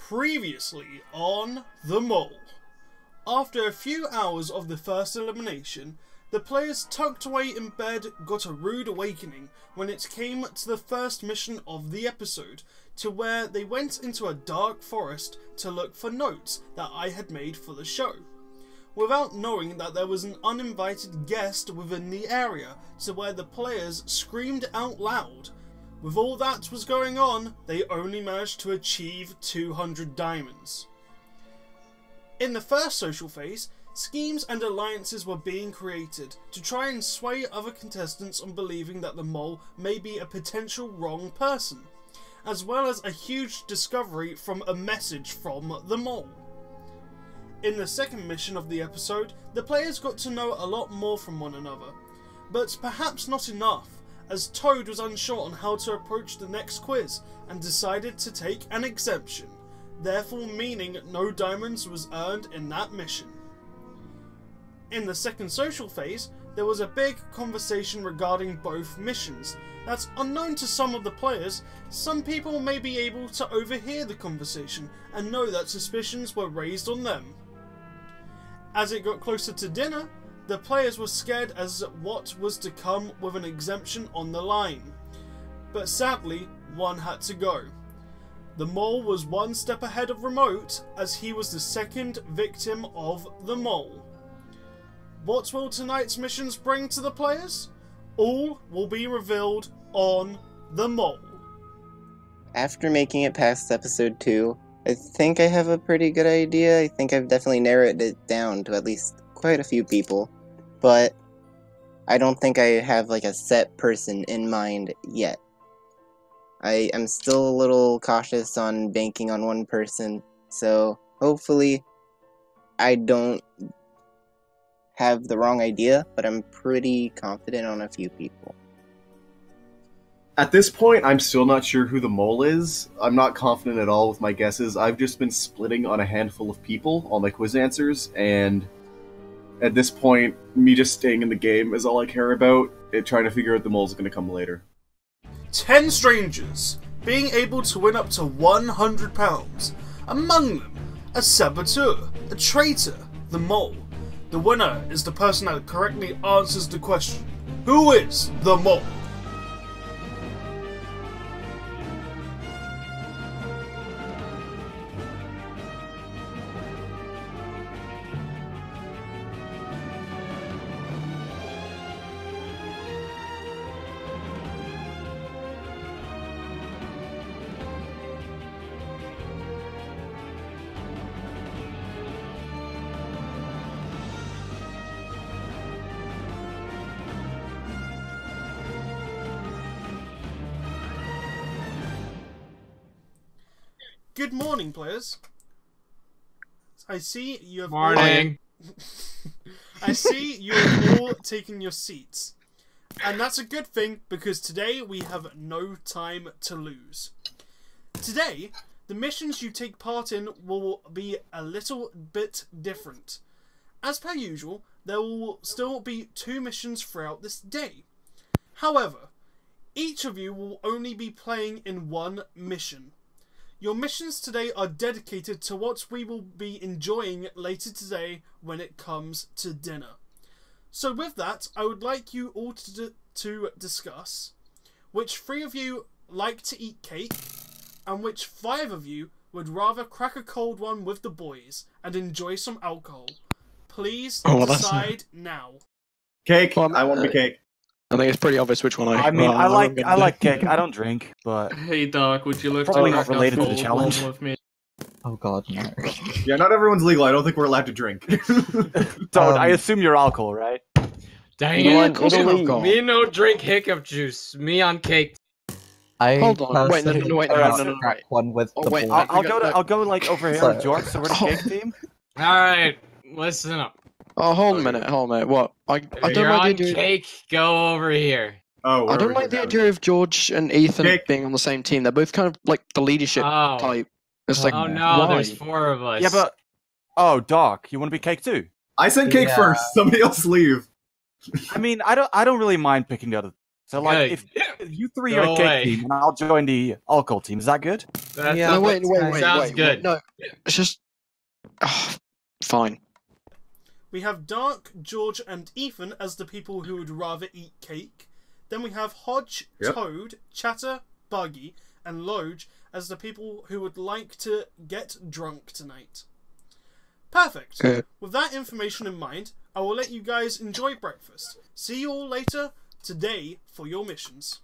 Previously on The Mole. After a few hours of the first elimination, the players tucked away in bed got a rude awakening when it came to the first mission of the episode, to where they went into a dark forest to look for notes that I had made for the show, without knowing that there was an uninvited guest within the area, to where the players screamed out loud. With all that was going on, they only managed to achieve 200 diamonds. In the first social phase, schemes and alliances were being created to try and sway other contestants on believing that the mole may be a potential wrong person, as well as a huge discovery from a message from the mole. In the second mission of the episode, the players got to know a lot more from one another, but perhaps not enough, as Toad was unsure on how to approach the next quiz and decided to take an exemption, therefore meaning no diamonds was earned in that mission. In the second social phase, there was a big conversation regarding both missions that, unknown to some of the players, some people may be able to overhear the conversation and know that suspicions were raised on them. As it got closer to dinner, the players were scared as what was to come with an exemption on the line, but sadly one had to go. The mole was one step ahead of Remote, as he was the second victim of the mole. What will tonight's missions bring to the players? All will be revealed on The Mole. After making it past episode 2, I think I have a pretty good idea. I think I've definitely narrowed it down to at least quite a few people, but I don't think I have like a set person in mind yet. I am still a little cautious on banking on one person, so hopefully I don't have the wrong idea, but I'm pretty confident on a few people. At this point, I'm still not sure who the mole is. I'm not confident at all with my guesses. I've just been splitting on a handful of people, all my quiz answers, and at this point, me just staying in the game is all I care about, trying to figure out the mole's going to come later. 10 strangers, being able to win up to £100. Among them, a saboteur, a traitor, the mole. The winner is the person that correctly answers the question, who is the mole? Good morning, players. I see you have Morning. I see you have all taken your seats. And that's a good thing, because today we have no time to lose. Today, the missions you take part in will be a little bit different. As per usual, there will still be 2 missions throughout this day. However, each of you will only be playing in 1 mission. Your missions today are dedicated to what we will be enjoying later today when it comes to dinner. So with that, I would like you all to discuss which 3 of you like to eat cake and which 5 of you would rather crack a cold one with the boys and enjoy some alcohol. Please decide now. Cake! I want the cake. I think it's pretty obvious which one I like cake. I don't drink, but Hey Doc, would you like probably to not related to the challenge. with me? Oh god, no. Yeah, not everyone's legal. I don't think we're allowed to drink. Toad, I assume you're alcohol, right? Dang You know it! what, Italy- Me no drink hiccup juice. Me on cake. Hold on, wait, personally wait, prefer crack one with Oh, the wait, boy. I'll go like over here with George, so we're the cake team. All right, listen up. Oh, hold on a minute, what? I don't You're like on the idea. cake. Go over here. Oh, I don't like the idea of George and Ethan Cake. being on the same team. They're both kind of like the leadership Oh. type. It's like, Oh no, why? there's 4 of us. Yeah, but Doc, you want to be cake too? I said cake Yeah. first. Somebody else leave. I mean, I don't really mind picking the other. So like, Good. if You three Go are cake away. team, and I'll join the alcohol team. Is that good? That's Yeah. No, wait. Sounds good. No, it's just. Fine. We have Dark, George, and Ethan as the people who would rather eat cake. Then we have Hodge, Yep. Toad, Chatter, Buggy, and Loge as the people who would like to get drunk tonight. Perfect. With that information in mind, I will let you guys enjoy breakfast. See you all later today for your missions.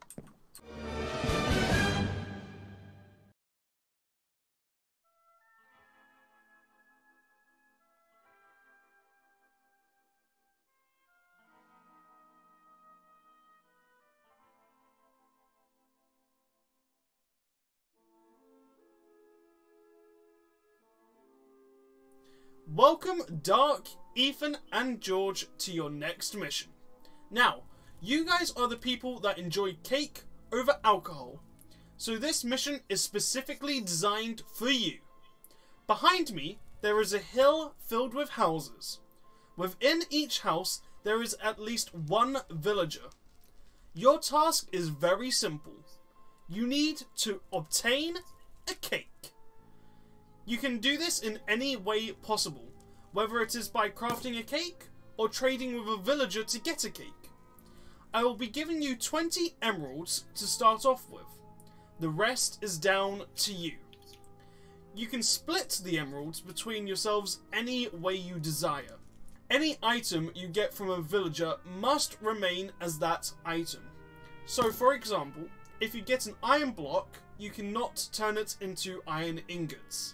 Welcome, Dark, Ethan, and George, to your next mission. Now, you guys are the people that enjoy cake over alcohol, so this mission is specifically designed for you. Behind me, there is a hill filled with houses. Within each house, there is at least one villager. Your task is very simple. You need to obtain a cake. You can do this in any way possible, whether it is by crafting a cake or trading with a villager to get a cake. I will be giving you 20 emeralds to start off with. The rest is down to you. You can split the emeralds between yourselves any way you desire. Any item you get from a villager must remain as that item. So for example, if you get an iron block, you cannot turn it into iron ingots.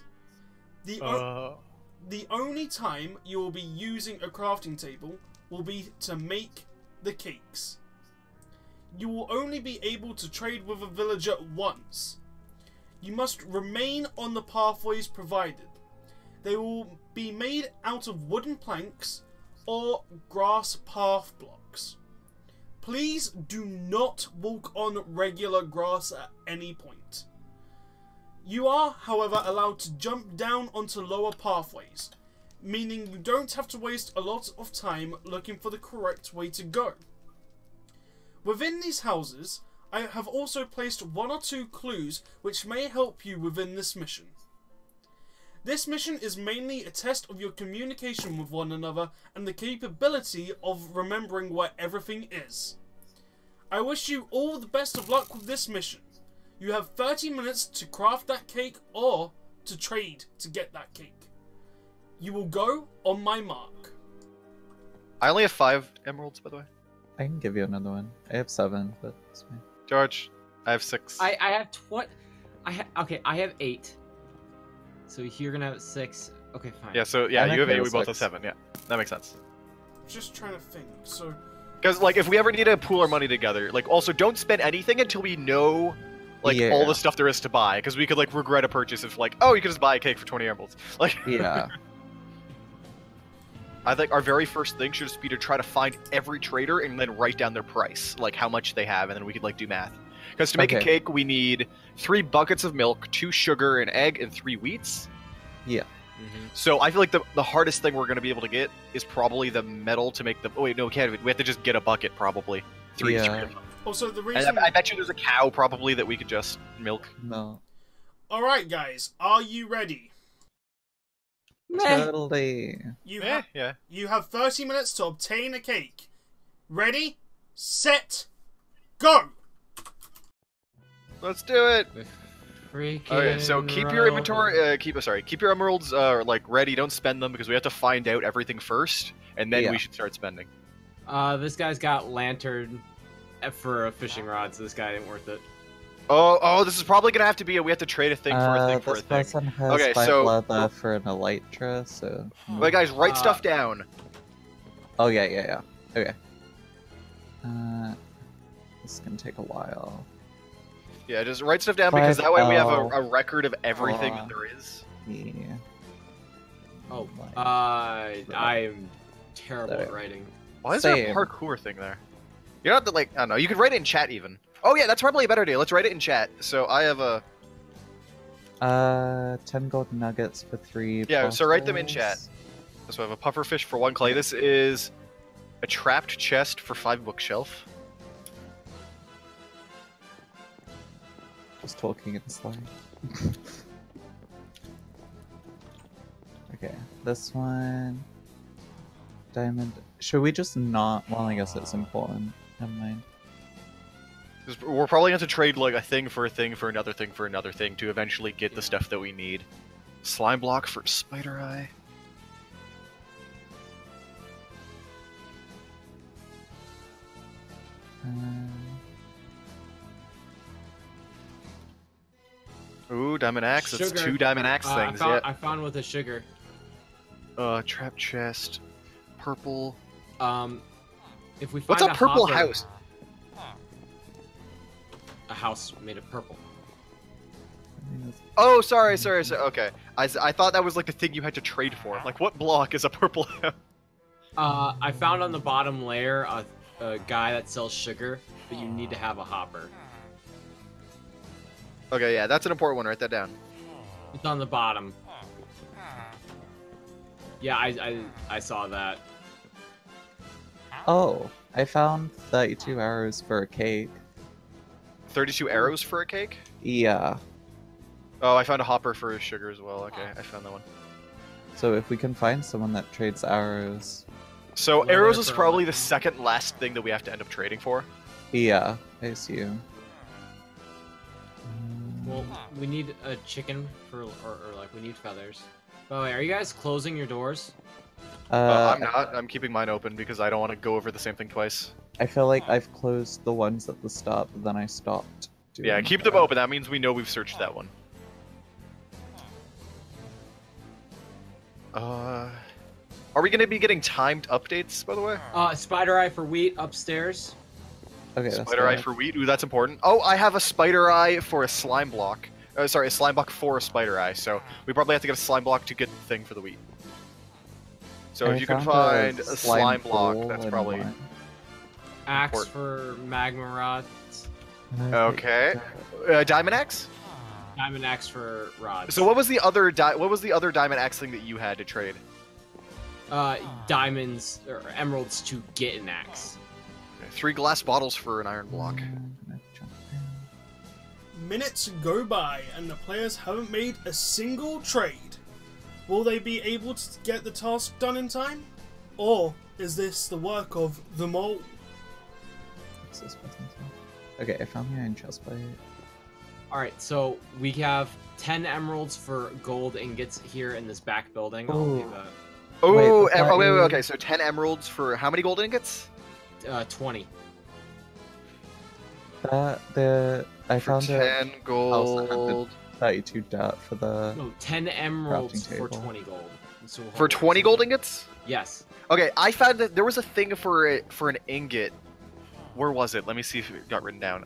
The only time you will be using a crafting table will be to make the cakes. You will only be able to trade with a villager once. You must remain on the pathways provided. They will be made out of wooden planks or grass path blocks. Please do not walk on regular grass at any point. You are, however, allowed to jump down onto lower pathways, meaning you don't have to waste a lot of time looking for the correct way to go. Within these houses, I have also placed 1 or 2 clues which may help you within this mission. This mission is mainly a test of your communication with one another and the capability of remembering where everything is. I wish you all the best of luck with this mission. You have 30 minutes to craft that cake or to trade to get that cake. You will go on my mark. I only have 5 emeralds, by the way. I can give you another one. I have 7, but it's fine. George, I have 6. I have I have 8. So you're gonna have 6. Okay, fine. Yeah, so yeah, I'm you have okay 8, we with both have 6. 7. Yeah, that makes sense. Just trying to think. So, Because like, if we ever need to pool our money together, like, also don't spend anything until we know, like, Yeah. all the stuff there is to buy. Because we could like regret a purchase if like, oh, you could just buy a cake for 20 emeralds. Like, Yeah. I think our very first thing should just be to try to find every trader and then write down their price, like how much they have, and then we could like do math. Because to make a Okay. cake, we need 3 buckets of milk, 2 sugar, an egg, and 3 wheats. Yeah. So I feel like the hardest thing we're going to be able to get is probably the metal to make the... Oh wait, no, we can't. We have to just get a bucket, probably. 3 Yeah. also the And reason... I bet you there's a cow, probably, that we could just milk. No. Alright guys, are you ready? Totally. Yeah. You have 30 minutes to obtain a cake. Ready, set, go! Let's do it! Freaking Okay, so keep your inventory, keep your emeralds, like, ready, don't spend them, because we have to find out everything first, and then Yeah. we should start spending. This guy's got lantern for a fishing rod, so this guy ain't worth it. Oh, this is probably gonna have to be we have to trade a thing for a thing for a This thing. person has Okay, 5 so- leather for an elytra, so... Wait, guys, write stuff down. Oh, yeah. Okay. This is gonna take a while. Yeah, just write stuff down, because that way we have 5L. a record of everything that there is. Yeah. Oh, my. I'm terrible Sorry. at writing. Why is there a Same. parkour thing there? You don't have to, like, I don't know, you could write it in chat even. Oh yeah, that's probably a better idea. Let's write it in chat. So I have a... 10 gold nuggets for 3 Yeah, so write them in bottles. chat. So I have a puffer fish for 1 clay. This is a trapped chest for 5 bookshelf. Just talking in slang. Okay, this one. Diamond. Should we just not? Well, I guess it's important. Never mind. 'Cause we're probably going to trade like a thing for another thing for another thing to eventually get the stuff that we need. Slime block for spider eye. Ooh, diamond axe. That's Sugar. 2 diamond axe things. I found with a sugar. Trap chest, purple. If we find What's a purple hopper- house? A house made of purple. Oh, sorry. Okay, I thought that was like the thing you had to trade for. Like, what block is a purple house? I found on the bottom layer a guy that sells sugar, but you need to have a hopper. Okay, yeah, that's an important one. Write that down. It's on the bottom. Yeah, I saw that. Oh, I found 32 arrows for a cake. 32 arrows for a cake? Yeah. Oh, I found a hopper for sugar as well. Okay, I found that one. So if we can find someone that trades arrows. So Leather arrows is for probably the electric. second last thing that we have to end up trading for. Yeah, I assume. Well, we need a chicken for, or like we need feathers. By the way, are you guys closing your doors? I'm not. I'm keeping mine open because I don't want to go over the same thing twice. I feel like I've closed the ones at the start, but then I stopped. Yeah, doing keep them that. open. That means we know we've searched that one. Are we going to be getting timed updates, by the way? Spider eye for wheat upstairs. Okay, that's Spider eye fine. for wheat. Ooh, that's important. Oh, I have a spider eye for a slime block. Sorry, a slime block for a spider eye. So we probably have to get a slime block to get the thing for the wheat. So I if you can found find a slime block, pool that's and probably one. Axe Port. for magma rods. okay. Diamond axe. Diamond axe for rods. So what was the other diamond axe thing that you had to trade? Diamonds or emeralds to get an axe. 3 glass bottles for an iron block. I'm gonna jump down. Minutes go by and the players haven't made a single trade. Will they be able to get the task done in time? Or is this the work of the mole? What's this button for? Okay, I found the iron chest plate. Alright, so we have 10 emeralds for gold ingots here in this back building. I'll Ooh. leave Oh, Wait, but that wait. is- Okay, so 10 emeralds for how many gold ingots? 20. I For found 10 gold. 32 dirt for the. No, 10 emeralds Crafting for table. 20 gold. So For hold on. 20 gold ingots? Yes. Okay, I found that there was a thing for an ingot. Where was it? Let me see if it got written down.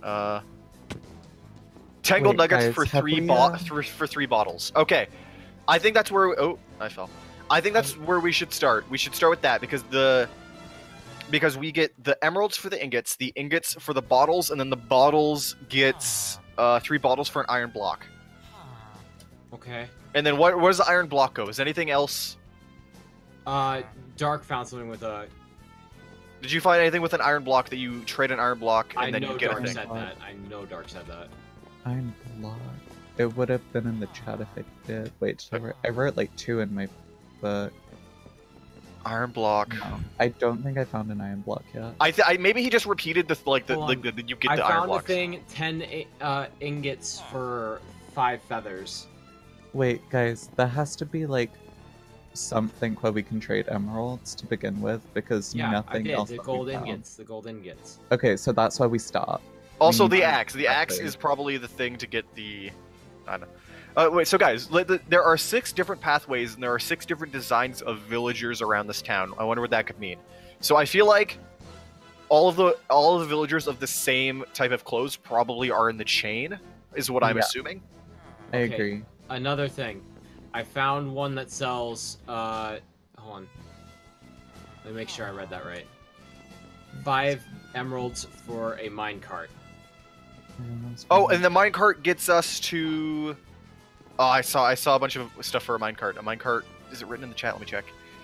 10 gold Wait, nuggets guys, for have 3 we, for 3 bottles. Okay, I think that's where. Oh, I fell. I think that's where we should start. We should start with that because we get the emeralds for the ingots for the bottles, and then the bottles gets 3 bottles for an iron block. Okay. And then where does the iron block go? Is anything else? Dark found something with a. Did you find anything with an iron block that you trade an iron block and I then know you get a Dark thing? said that. I know Dark said that. Iron block. It would have been in the chat if I did. Wait, I wrote like 2 in my book. Iron block. No, I don't think I found an iron block yet. Maybe he just repeated the Hold on. you get I the iron found a blocks. thing, 10 ingots for 5 feathers. Wait, guys, there has to be like something where we can trade emeralds to begin with because Yeah, I nothing did. else. The that we gold found. ingots. The gold ingots. Okay, so that's where we start. Also, We the need axe. The axe something. is probably the thing to get the. I don't know. Wait, so guys, there are 6 different pathways and there are 6 different designs of villagers around this town. I wonder what that could mean. So I feel like all of the villagers of the same type of clothes probably are in the chain, is what I'm Yeah. assuming. I Okay. agree. Another thing. I found one that sells, hold on. Let me make sure I read that right. 5 emeralds for a minecart. Oh, and the minecart gets us to. Oh, I saw a bunch of stuff for a minecart. A minecart. Is it written in the chat? Let me check.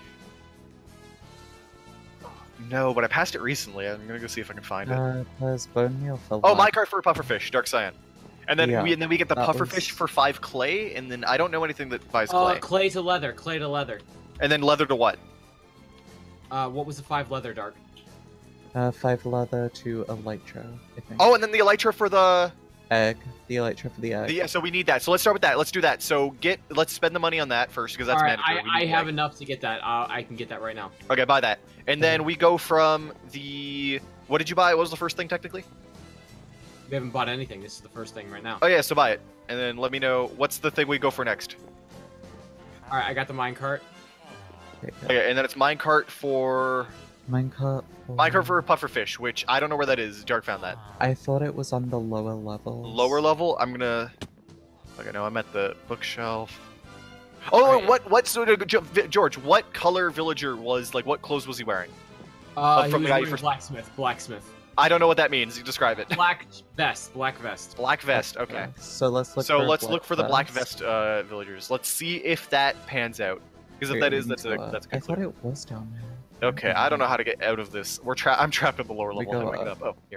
No, but I passed it recently. I'm gonna go see if I can find it. There's bone meal for Oh, life. minecart for a pufferfish, dark cyan. And then Yeah, we get the that pufferfish was- for 5 clay, and then I don't know anything that buys clay. Clay to leather. Clay to leather. And then leather to what? What was the 5 leather, Dark? 5 leather to elytra, I think. Oh, and then the elytra for the... Egg. The elytra for the egg. Yeah, so we need that. So let's start with that. Let's do that. So let's spend the money on that first, because that's All right, mandatory. We I need have egg. enough to get that. I can get that right now. Okay, buy that. And then we go from the... What did you buy? What was the first thing, technically? We haven't bought anything. This is the first thing right now. Oh, yeah, so buy it. And then let me know, what's the thing we go for next? All right, I got the minecart. Okay, and then it's minecart for... Minecart. Minecart for pufferfish, which I don't know where that is. Dark found that. I thought it was on the lower level. Lower level? I'm gonna... Okay, no, I'm at the bookshelf. Oh, Right. what, so, George, what color villager was, like, what clothes was he wearing? He from was the guy you wearing first- blacksmith. I don't know what that means. You describe it. Black vest. Black vest, okay. So let's look. So for let's black look for the black vest villagers. Let's see if that pans out. Because if Wait, that we is, need that's to, a that's I good. thought it was down there. Okay, I don't know how to get out of this. I'm trapped at the lower We level. How go do I get up. up? Oh, here.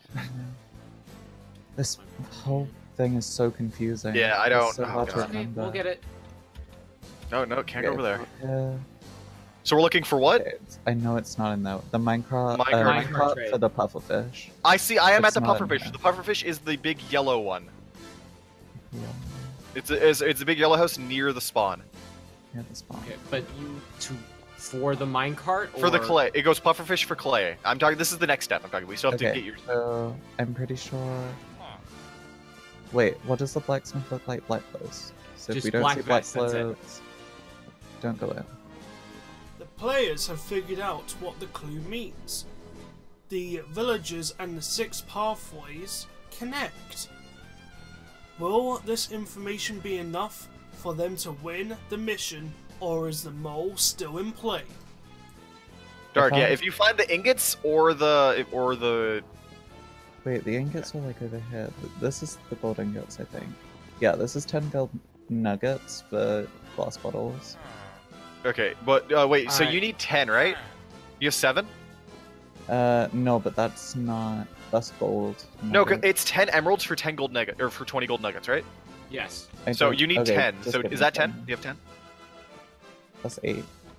This whole thing is so confusing. Yeah, I don't- It's so oh, hard to God. Okay, remember. we'll get it. No, can't go over there. Yeah. So we're looking for what? I know it's not in there. The Minecraft. Minecart Minecart trade. for the pufferfish. I see. I am It's at the not in pufferfish. there. The pufferfish is the big yellow one. Yeah. It's a big yellow house near the spawn. Yeah, the spawn. Okay, but for the minecart or For the clay, it goes pufferfish for clay. I'm talking. This is the next step. I'm talking. We still have to Okay, get your. so I'm pretty sure. Wait, what does the blacksmith look like? Black clothes. So if Just we don't black see black vest, that's it. clothes, don't go in. The players have figured out what the clue means. The villagers and the 6 pathways connect. Will this information be enough for them to win the mission, or is the mole still in play? Dark. If Yeah. I- If you find the ingots or the Wait, the ingots are like over here. This is the gold ingots, I think. Yeah, this is 10 gold nuggets for glass bottles. Okay, but wait. So Alright. you need 10, right? You have 7? No, but that's not. That's gold. No, nuggets. it's 10 emeralds for 10 gold nugget or for 20 gold nuggets, right? yes. I So don't- you need okay, 10. just So give is me that 10? You have 10? That's 8.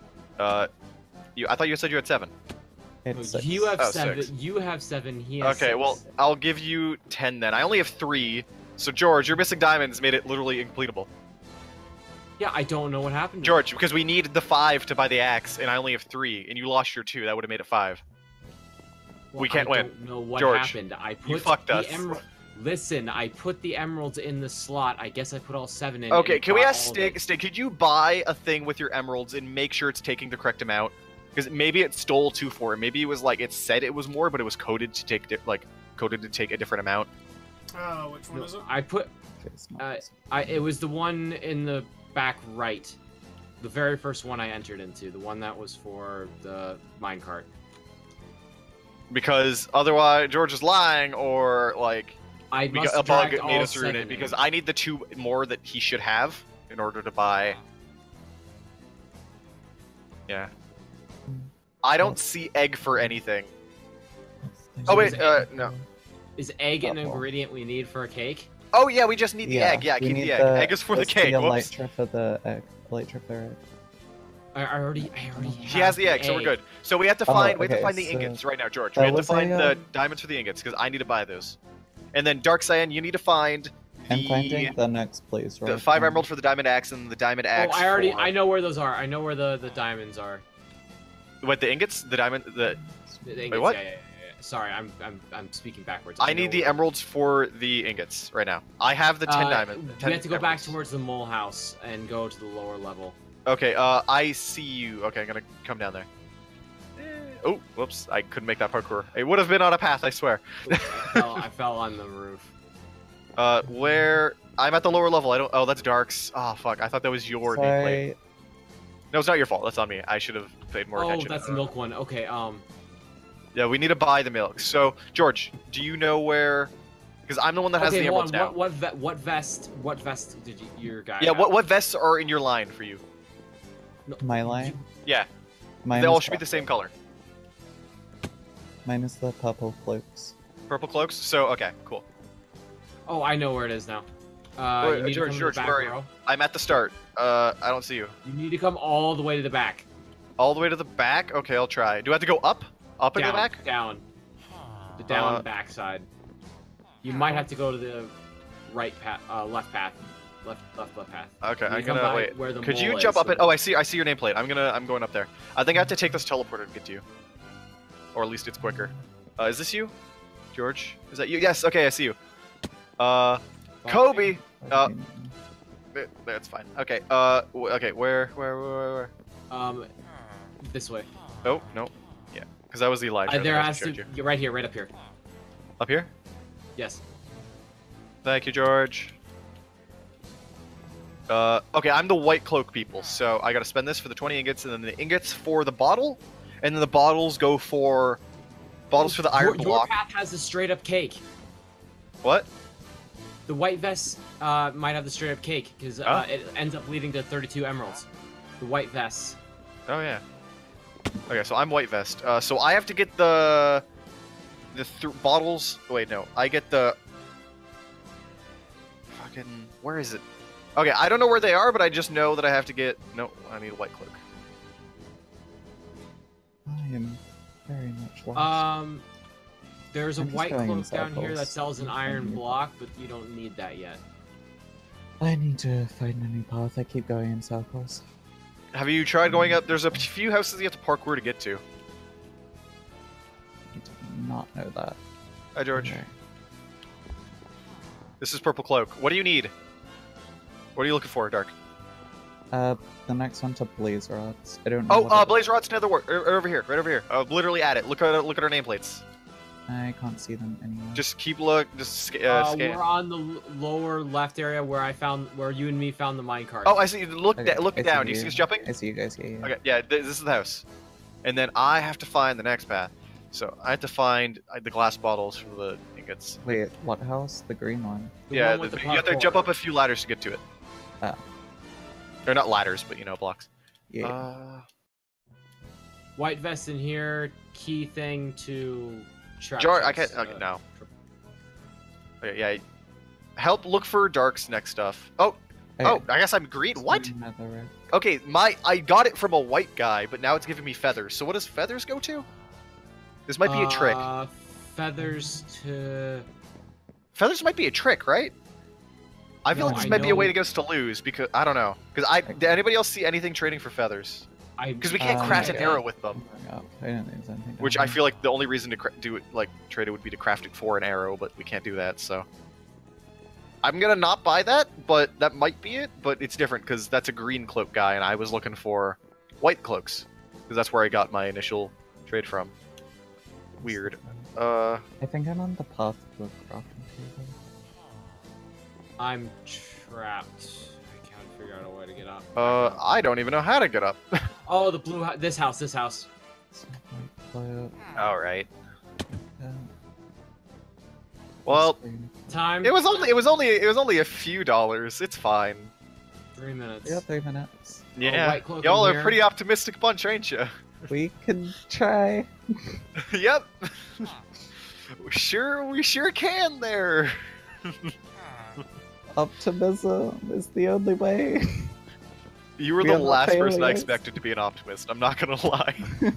I thought you said you had 7. It's 6. You have Oh, 7. 6. You have 7. He has Okay, 6. well, I'll give you 10 then. I only have 3. So George, your missing diamonds made it literally incompletable. Yeah, I don't know what happened. to George, because we need the 5 to buy the axe, and I only have 3, and you lost your 2. That would have made it 5. Well, we can't I win. don't know what George, happened. I put you fucked the us. Listen, I put the emeralds in the slot. I guess I put all 7 in. Okay, and can we got ask all of it. Stig, could you buy a thing with your emeralds and make sure it's taking the correct amount? Because maybe it stole 2 for it. Maybe it was like, it said it was more, but it was coded to take, coded to take a different amount. Which one No, is it? I put. It's not. It was the one in the back right. The very first one I entered into. The one that was for the minecart. Because otherwise, George is lying, or like, I we must got a bug dragged made all us ruin 7 it. Because in. I need the 2 more that he should have in order to buy. Yeah. I don't see egg for anything. Oh wait, no. Is egg an Uh-oh. ingredient we need for a cake? Oh yeah, we just need the egg. Yeah, we keep need the egg. Egg is for the it's cake. The Whoops. elytra for the egg. Elytra for it. I already. He has the egg, so we're good. So we have to Oh, find we have to okay, find the so ingots right now, George. that We have to was a, find the diamonds for the ingots because I need to buy those. And then Dark Cyan, you need to find I'm finding the the next place, right? 5 emerald for the diamond axe and the diamond Oh, axe. I know where those are. I know where the diamonds are. What, the ingots? The diamond? The The ingots, what? Yeah. Sorry, I'm speaking backwards. I know need the where- emeralds for the ingots right now. I have the 10 diamond. We have to go back towards the mole house and go to the lower level. Okay, I see you. Okay, I'm gonna come down there. Oh, whoops! I couldn't make that parkour. It would have been on a path, I swear. I fell on the roof. Where? I'm at the lower level. I don't. Oh, that's Dark's. Oh, fuck! I thought that was your nameplate. Sorry. No, it's not your fault. That's on me. I should have paid more Oh, attention. that's the milk one. Okay. Yeah, we need to buy the milk. So, George, do you know where? Because I'm the one that has Okay, the hold emeralds on. now. What vest did your guy? Yeah. have? What vests are in your line for you? No, My line? Yeah. Mine They all is should be the same color. Mine is the purple cloaks. Purple cloaks. So okay, cool. Oh, I know where it is now. Wait, you need George, to come George, to the back where are you? row. I'm at the start. I don't see you. You need to come all the way to the back. All the way to the back? Okay, I'll try. Do I have to go up? Up into Down, the back? down. The down back side. You might have to go to the right path, left path. Left path. Okay, You I'm come gonna by wait. where the Could you mole jump is, up so- it? Oh, I see your nameplate. I'm going up there. I think I have to take this teleporter to get to you. Or at least it's quicker. Is this you? George? Is that you? Yes, okay, I see you. Kobe! That's fine. Okay, okay, where? This way. Oh, no. Yeah, because that was the Elijah. There that I has showed to. you. You're right here, right up here. Up here? Yes. Thank you, George. Okay, I'm the white cloak people, so I gotta spend this for the 20 ingots, and then the ingots for the bottle, and then the bottles go for... Bottles for the iron Your block. path has a straight up cake. What? The white vest might have the straight up cake because Oh. it ends up leading to 32 emeralds. The white vests. Oh, yeah. Okay, so I'm white vest. So I have to get the bottles... Wait, no. I get the... Fucking... Where is it? Okay, I don't know where they are, but I just know that I have to get... No, I need a white cloak. I am very much lost. There's a I'm just white going in cloak down here that circles. sells an I'm iron finding it. block, but you don't need that yet. I need to find a new path. I keep going in circles. Have you tried going up? There's a few houses you have to parkour to get to. I did not know that. Hi, George. Okay. This is Purple Cloak. What do you need? What are you looking for, Dark? The next one to blaze rods. I don't know. what Oh, it- Blaze Rod's another word. Over here, right over here. Literally at it. Look at our nameplates. I can't see them anymore. Just keep look. Just scan. We're on the lower left area where you and me found the minecart. Oh, I see. Look, Okay, look I see down. You you. see us jumping? I see you guys. Yeah, yeah. Okay, yeah. This is the house, and then I have to find the next path. So I have to find the glass bottles for the ingots. Wait, what house? The green one. The Yeah, one with the you have to parkour. jump up a few ladders to get to it. Oh. They're not ladders, but blocks. Yeah. White vest in here. Key thing to track. Jar, I chest, can't. Okay, no. Okay, yeah. Help look for Dark's next stuff. Oh, oh, I guess I'm green. What? Netherrack. Okay, I got it from a white guy, but now it's giving me feathers. So what does feathers go to? This might be a trick. Feathers to. Feathers might be a trick, right? I feel No, like this I might be a way know- to get us to lose because I don't know. Because did anybody else see anything trading for feathers? Because we can't craft an yeah. arrow with them. Oh, I don't think there's anything down Which I there. feel like the only reason to do it, like trade it, would be to craft it for an arrow, but we can't do that. So I'm gonna not buy that, but that might be it. But it's different because that's a green cloak guy, and I was looking for white cloaks because that's where I got my initial trade from. Weird. I think I'm on the path to a crafting table. I'm trapped. I can't figure out a way to get up. I don't even know how to get up. Oh, the blue house. This house. So, white cloak, All right. uh, Well, green. Time. it was only a few dollars. It's fine. 3 minutes. Yeah, 3 minutes. Yeah, white cloak y'all in are a here. pretty optimistic bunch, ain't you? We can try. Yep. We sure can there. Optimism is the only way. You were We the are not last person I failures. expected to be an optimist. I'm not gonna lie.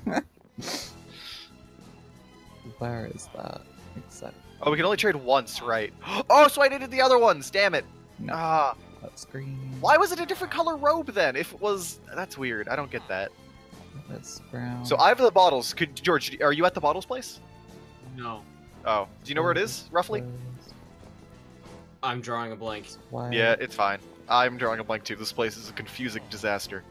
Where is that? Exactly. Oh, we can only trade once, right? Oh, so I needed the other ones. Damn it. No, Ah, that's green. why was it a different color robe then? If it was, that's weird. I don't get that. That's brown. So I have the bottles. George, are you at the bottles place? No. Oh, do you know where it is roughly? I'm drawing a blank. White. Yeah, it's fine. I'm drawing a blank too. This place is a confusing disaster.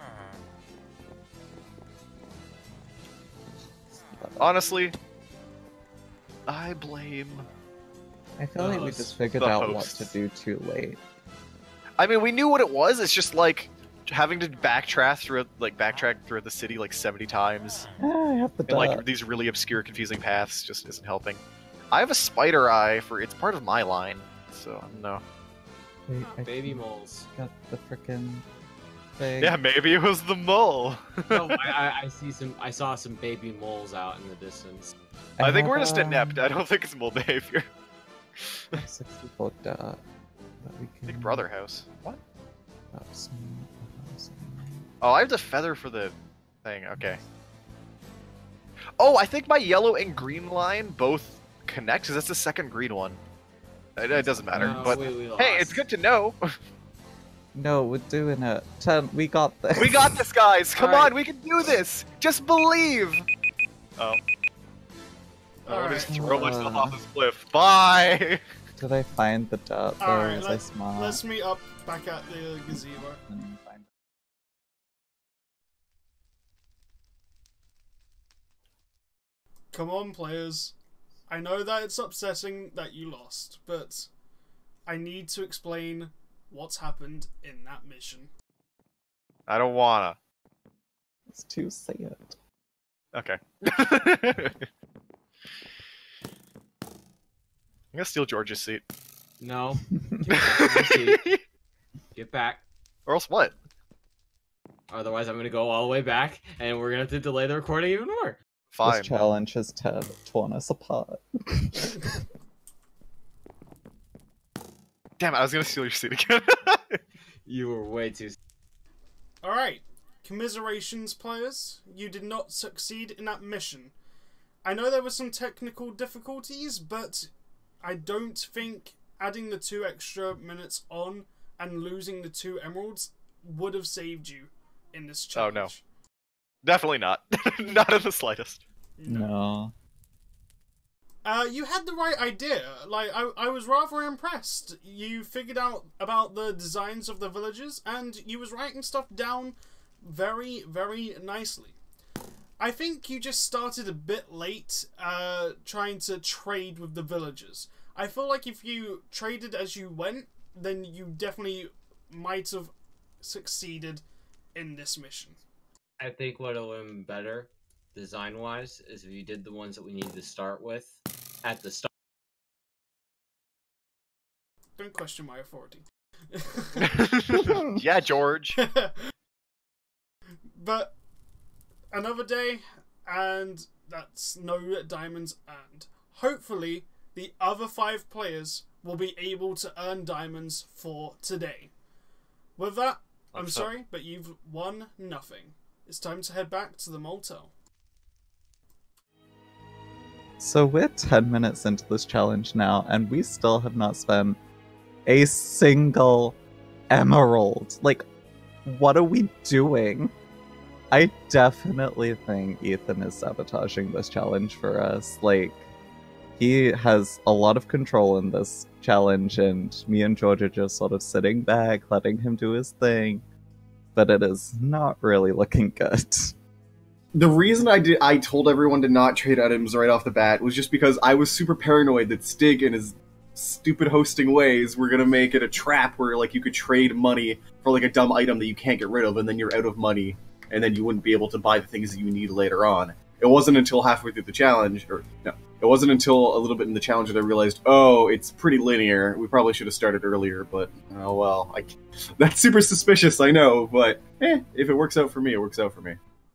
Honestly, I blame. I feel like we host. just figured The out what host. to do too late. I mean, we knew what it was. It's just like having to backtrack through the city like 70 times, Ah, I have the and like duck. these really obscure, confusing paths just isn't helping. I have a spider eye for it's part of my line, so I don't know. Wait, I Baby moles. got the frickin' thing. Yeah, maybe it was the mole. No, I saw some baby moles out in the distance. I think have, we're just inept. I don't think it's mole behavior. have 64 dirt. That we can Big Brother house. What? have some house. Oh, I have the feather for the thing. Okay. Oh, I think my yellow and green line both connect, because that's the second green one. It doesn't matter, No, but we hey, it's lost. good to know. No, we're doing it. 10, we got this. We got this, guys. Come Alright. on, we can do this. Just believe. Oh. Let me just throw myself off this cliff. Bye. Did I find the dirt though? Alright, Was I smart? let's meet up back at the gazebo. Didn't find- Come on, players. I know that it's upsetting that you lost, but I need to explain what's happened in that mission. I don't wanna. It's too sad. Okay. I'm gonna steal George's seat. No. Get back to my seat. Get back. Or else what? Otherwise, I'm gonna go all the way back, and we're gonna have to delay the recording even more. Fine. This challenge has torn us apart. Damn it, I was gonna steal your seat again. You were way too. Alright, commiserations, players. You did not succeed in that mission. I know there were some technical difficulties, but I don't think adding the 2 extra minutes on and losing the 2 emeralds would have saved you in this challenge. Oh, no. Definitely not. Not in the slightest. No. You had the right idea. Like, I was rather impressed. You figured out about the designs of the villages, and you was writing stuff down very, very nicely. I think you just started a bit late, trying to trade with the villagers. I feel like if you traded as you went, then you definitely might have succeeded in this mission. I think what would have been better, design-wise, is if you did the ones that we needed to start with at the start. Don't question my authority. Yeah, George. But another day, and that's no diamonds earned. Hopefully, the other 5 players will be able to earn diamonds for today. With that, I'm Let's sorry, but you've won nothing. It's time to head back to the motel. So we're 10 minutes into this challenge now, and we still have not spent a single emerald. Like, what are we doing? I definitely think Ethan is sabotaging this challenge for us. Like, he has a lot of control in this challenge, and me and George are just sort of sitting back, letting him do his thing. But it is not really looking good. The reason I told everyone to not trade items right off the bat was just because I was super paranoid that Stig and his stupid hosting ways were gonna make it a trap where like you could trade money for like a dumb item that you can't get rid of, and then you're out of money, and then you wouldn't be able to buy the things that you need later on. It wasn't until halfway through the challenge, it wasn't until a little bit in the challenge that I realized, oh, it's pretty linear. We probably should have started earlier, but oh well. That's super suspicious, I know, but if it works out for me, it works out for me.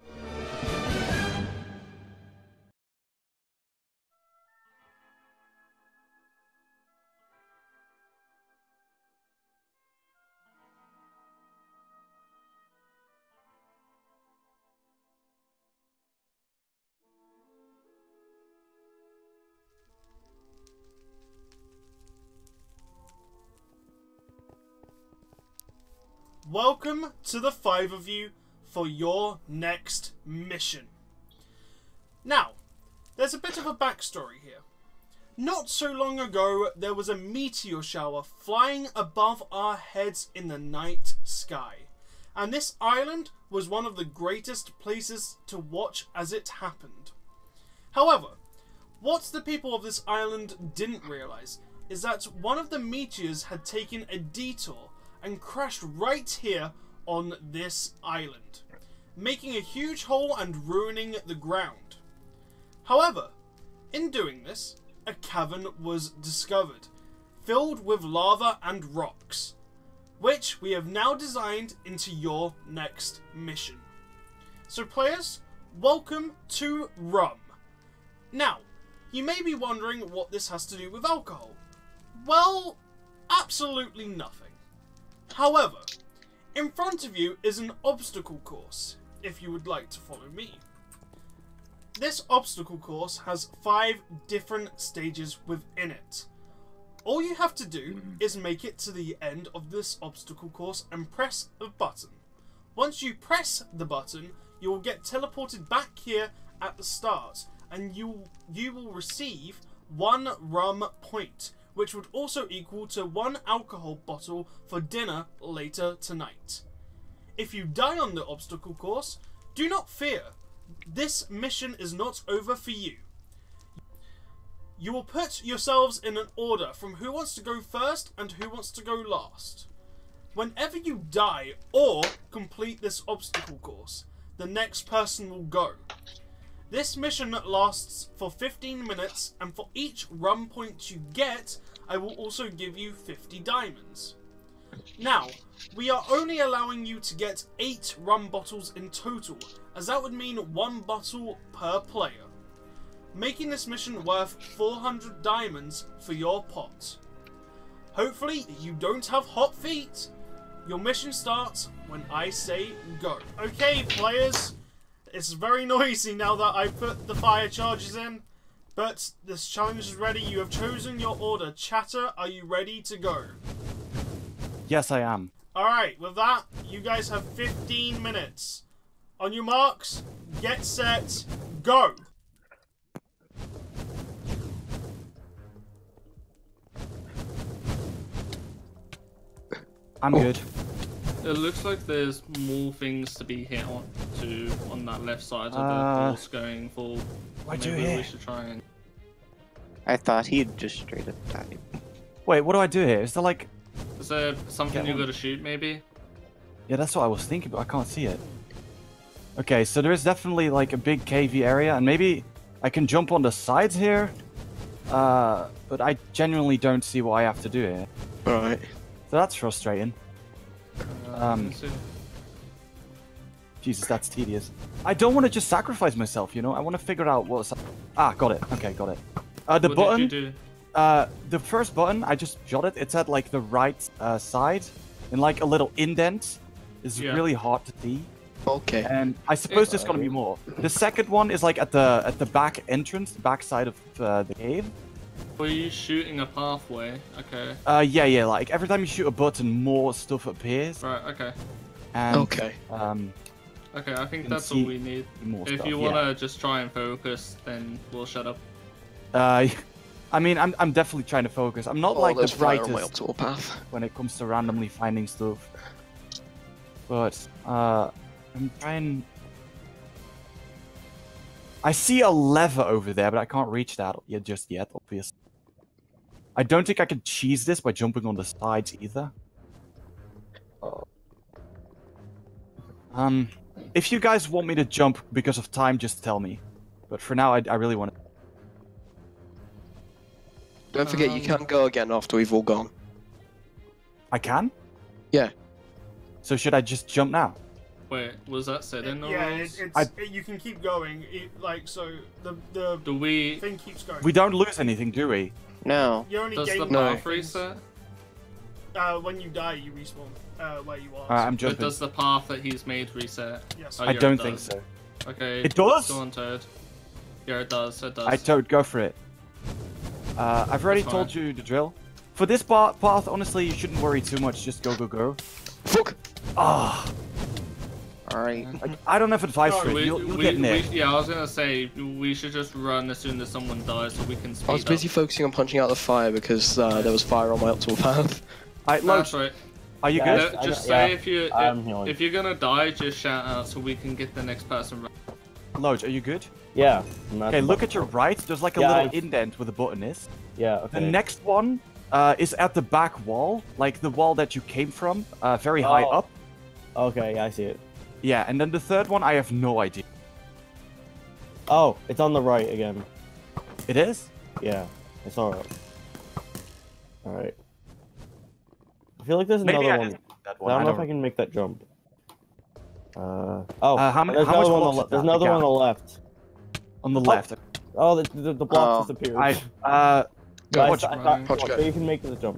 Welcome to the 5 of you for your next mission. Now, there's a bit of a backstory here. Not so long ago, there was a meteor shower flying above our heads in the night sky. And this island was one of the greatest places to watch as it happened. However, what the people of this island didn't realize is that one of the meteors had taken a detour and crashed right here on this island, making a huge hole and ruining the ground. However, in doing this, a cavern was discovered, filled with lava and rocks, which we have now designed into your next mission. So players, welcome to Rum. Now, you may be wondering what this has to do with alcohol. Well, absolutely nothing. However, in front of you is an obstacle course, if you would like to follow me. This obstacle course has 5 different stages within it. All you have to do is make it to the end of this obstacle course and press a button. Once you press the button, you will get teleported back here at the start, and you will receive 1 rum point, which would also equal to 1 alcohol bottle for dinner later tonight. If you die on the obstacle course, do not fear. This mission is not over for you. You will put yourselves in an order from who wants to go first and who wants to go last. Whenever you die or complete this obstacle course, the next person will go. This mission lasts for 15 minutes, and for each rum point you get, I will also give you 50 diamonds. Now, we are only allowing you to get 8 rum bottles in total, as that would mean 1 bottle per player, making this mission worth 400 diamonds for your pot. Hopefully you don't have hot feet. Your mission starts when I say go. Okay, players, it's very noisy now that I put the fire charges in, but this challenge is ready. You have chosen your order. Chatter, are you ready to go? Yes, I am. Alright, with that, you guys have 15 minutes. On your marks, get set, go! I'm good. It looks like there's more things to be hit on that left side of the course going full. What do Maybe here? we should try and. I thought he'd just straight up died. Wait, what do I do here? Is there like... Is there something Get you one. gotta shoot, maybe? Yeah, that's what I was thinking, but I can't see it. Okay, so there is definitely like a big cavey area, and maybe I can jump on the sides here. But I genuinely don't see what I have to do here. Alright. So that's frustrating. Let's see. Jesus, that's tedious. I don't want to just sacrifice myself, you know? I want to figure out what's... Ah, got it. Okay, got it. The What button... did you do? The first button, I just shot it. It's at like the right side, in like a little indent. It's Yeah. really hard to see. Okay. And I suppose there's gonna be more. The second one is like at the back entrance, the back side of the cave. Were you shooting a pathway? Okay. Yeah. Like every time you shoot a button, more stuff appears. Right, okay. And, Okay. Okay, I think can that's all see we need. more If stuff, you yeah. wanna just try and focus, then we'll shut up. I mean, I'm definitely trying to focus. I'm not Oh, like the there's fire on my brightest optimal path. when it comes to randomly finding stuff. But I'm trying. I see a lever over there, but I can't reach that just yet, obviously. I don't think I can cheese this by jumping on the sides either. If you guys want me to jump because of time, just tell me. But for now, I really want to. Don't forget, you can go again after we've all gone. I can? Yeah. So should I just jump now? Wait, was that said in the Yeah, rules? you can keep going. So the Do we... thing keeps going. We don't lose anything, do we? No. You only Does gain the No. path reset? when you die, you respawn where you are. I'm But jumping. does the path that he's made reset? Yes. Oh, I yeah, don't it think does. so. Okay. It does? Go on, Toad. Yeah, it does. It does. I Toad, go for it. I've already That's told fine. you the drill. For this path, honestly, you shouldn't worry too much. Just go. Fuck! Ah, Alright. I don't have advice No, for it. You'll we, get nicked. yeah, I was gonna say we should just run as soon as someone dies so we can speed I was busy up. focusing on punching out the fire because there was fire on my optimal path. Alright, No, Loach, that's right. are you Yeah, good? Just yeah, say if you I'm healing. if you're gonna die, just shout out so we can get the next person. Loach, are you good? Yeah. Okay, look at your right. There's like a Yeah, little I- indent where the button is. Yeah. The Okay. next one is at the back wall, like the wall that you came from, very high Oh. up. Okay. Yeah, I see it. Yeah, and then the third one, I have no idea. Oh, it's on the right again. It is? Yeah, I saw it. All right. I feel like there's Maybe another I one. didn't that I one. don't know if I can make that jump. Oh, how many- there's how much another one blocks on the, is there's that? another The one on gap? the left. On the left. Oh, the block Oh. disappeared. Go, Guys, Hodge, so go. you can make the jump.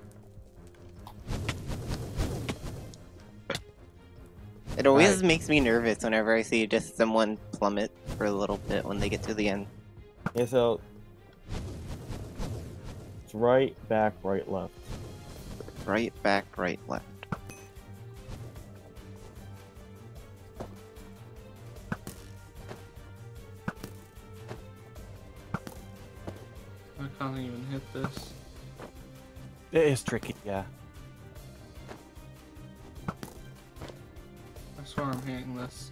It always makes me nervous whenever I see just someone plummet for a little bit when they get to the end. Okay, so it's right, back, right, left. Right, back, right, left. I can't even hit this. It is tricky, yeah. I swear I'm hitting this.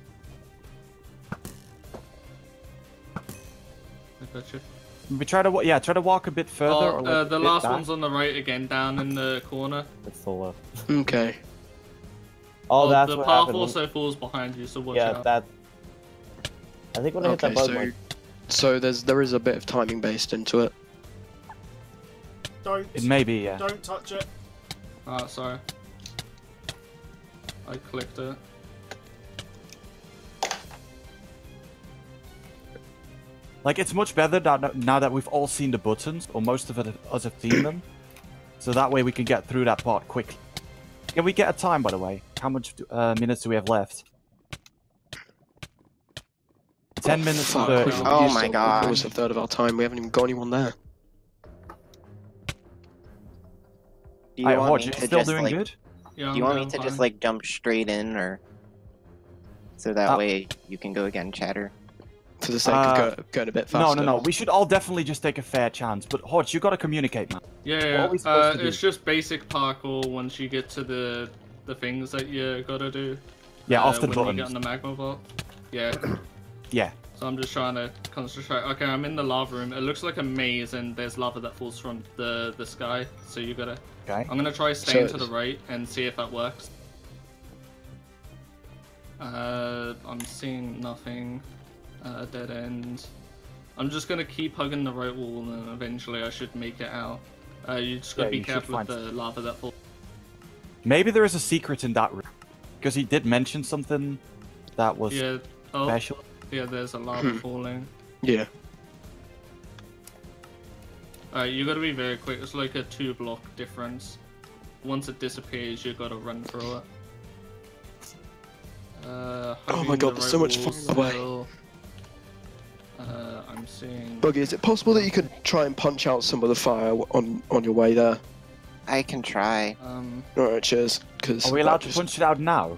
I got you. We try to walk a bit further. Oh, or like the a bit last back. one's on the right again, down in the corner. It's the left. Okay. Oh, that's the what path happened. also falls behind you, so watch Yeah, out. that. I think when I hit that button, so there is a bit of timing based into it. Don't. It may be, yeah. Don't touch it. Ah, sorry. I clicked it. Like, it's much better now that we've all seen the buttons, or most of us have seen them. So that way we can get through that part quickly. Can we get a time, by the way? How much minutes do we have left? 10 minutes Fuck, and 30. we've Oh used my up God. almost a third of our time. We haven't even got anyone there. Do you Alright, want Hodge, me you to still just doing like? good? Yeah, Do you want me I'm to fine. just like jump straight in, or so that way you can go again, chatter? For the sake of going a bit faster. No. We should all definitely just take a fair chance. But Hodge, you gotta communicate, man. Yeah, are we supposed to it's do? just basic parkour once you get to the things that you gotta do. Yeah, off the when buttons. you get on the magma vault. Yeah. Yeah. So I'm just trying to concentrate. Okay, I'm in the lava room. It looks like a maze, and there's lava that falls from the sky. So you gotta. Okay. I'm gonna try staying to the right and see if that works. I'm seeing nothing. Dead end. I'm just gonna keep hugging the right wall, and eventually I should make it out. You just gotta Yeah, be you should careful with find the lava that falls. Maybe there is a secret in that room. Because he did mention something that was Yeah. Oh, special. yeah. There's a lava falling. Yeah. You gotta be very quick. It's like a 2-block difference. Once it disappears, you gotta run through it. Oh my Hugging God, the there's so much wall far away. still. I'm seeing. Buggy, is it possible that you could try and punch out some of the fire on your way there? I can try. Alright, cheers. Cause Are we allowed to punch it out now?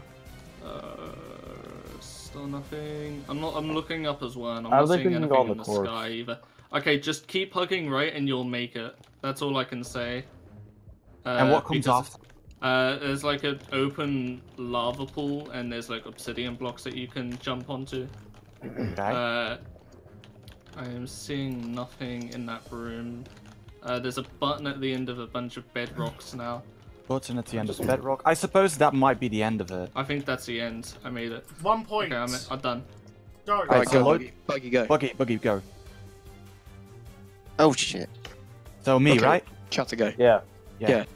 Still nothing. I'm looking up as well. And I'm I not think we seeing can go anything on in the the course. sky either. Okay, just keep hugging right, and you'll make it. That's all I can say. And what comes because, after? There's like an open lava pool, and there's like obsidian blocks that you can jump onto. Okay. I am seeing nothing in that room. There's a button at the end of a bunch of bedrocks now. Button at the end of bedrock. I suppose that might be the end of it. I think that's the end. I made it. 1 point. Okay, I'm done. Go. Alright, so go, load- Buggy. Buggy, go. Buggy, go. Oh shit. So me, Okay. right? Chatter, go. Yeah. Yeah.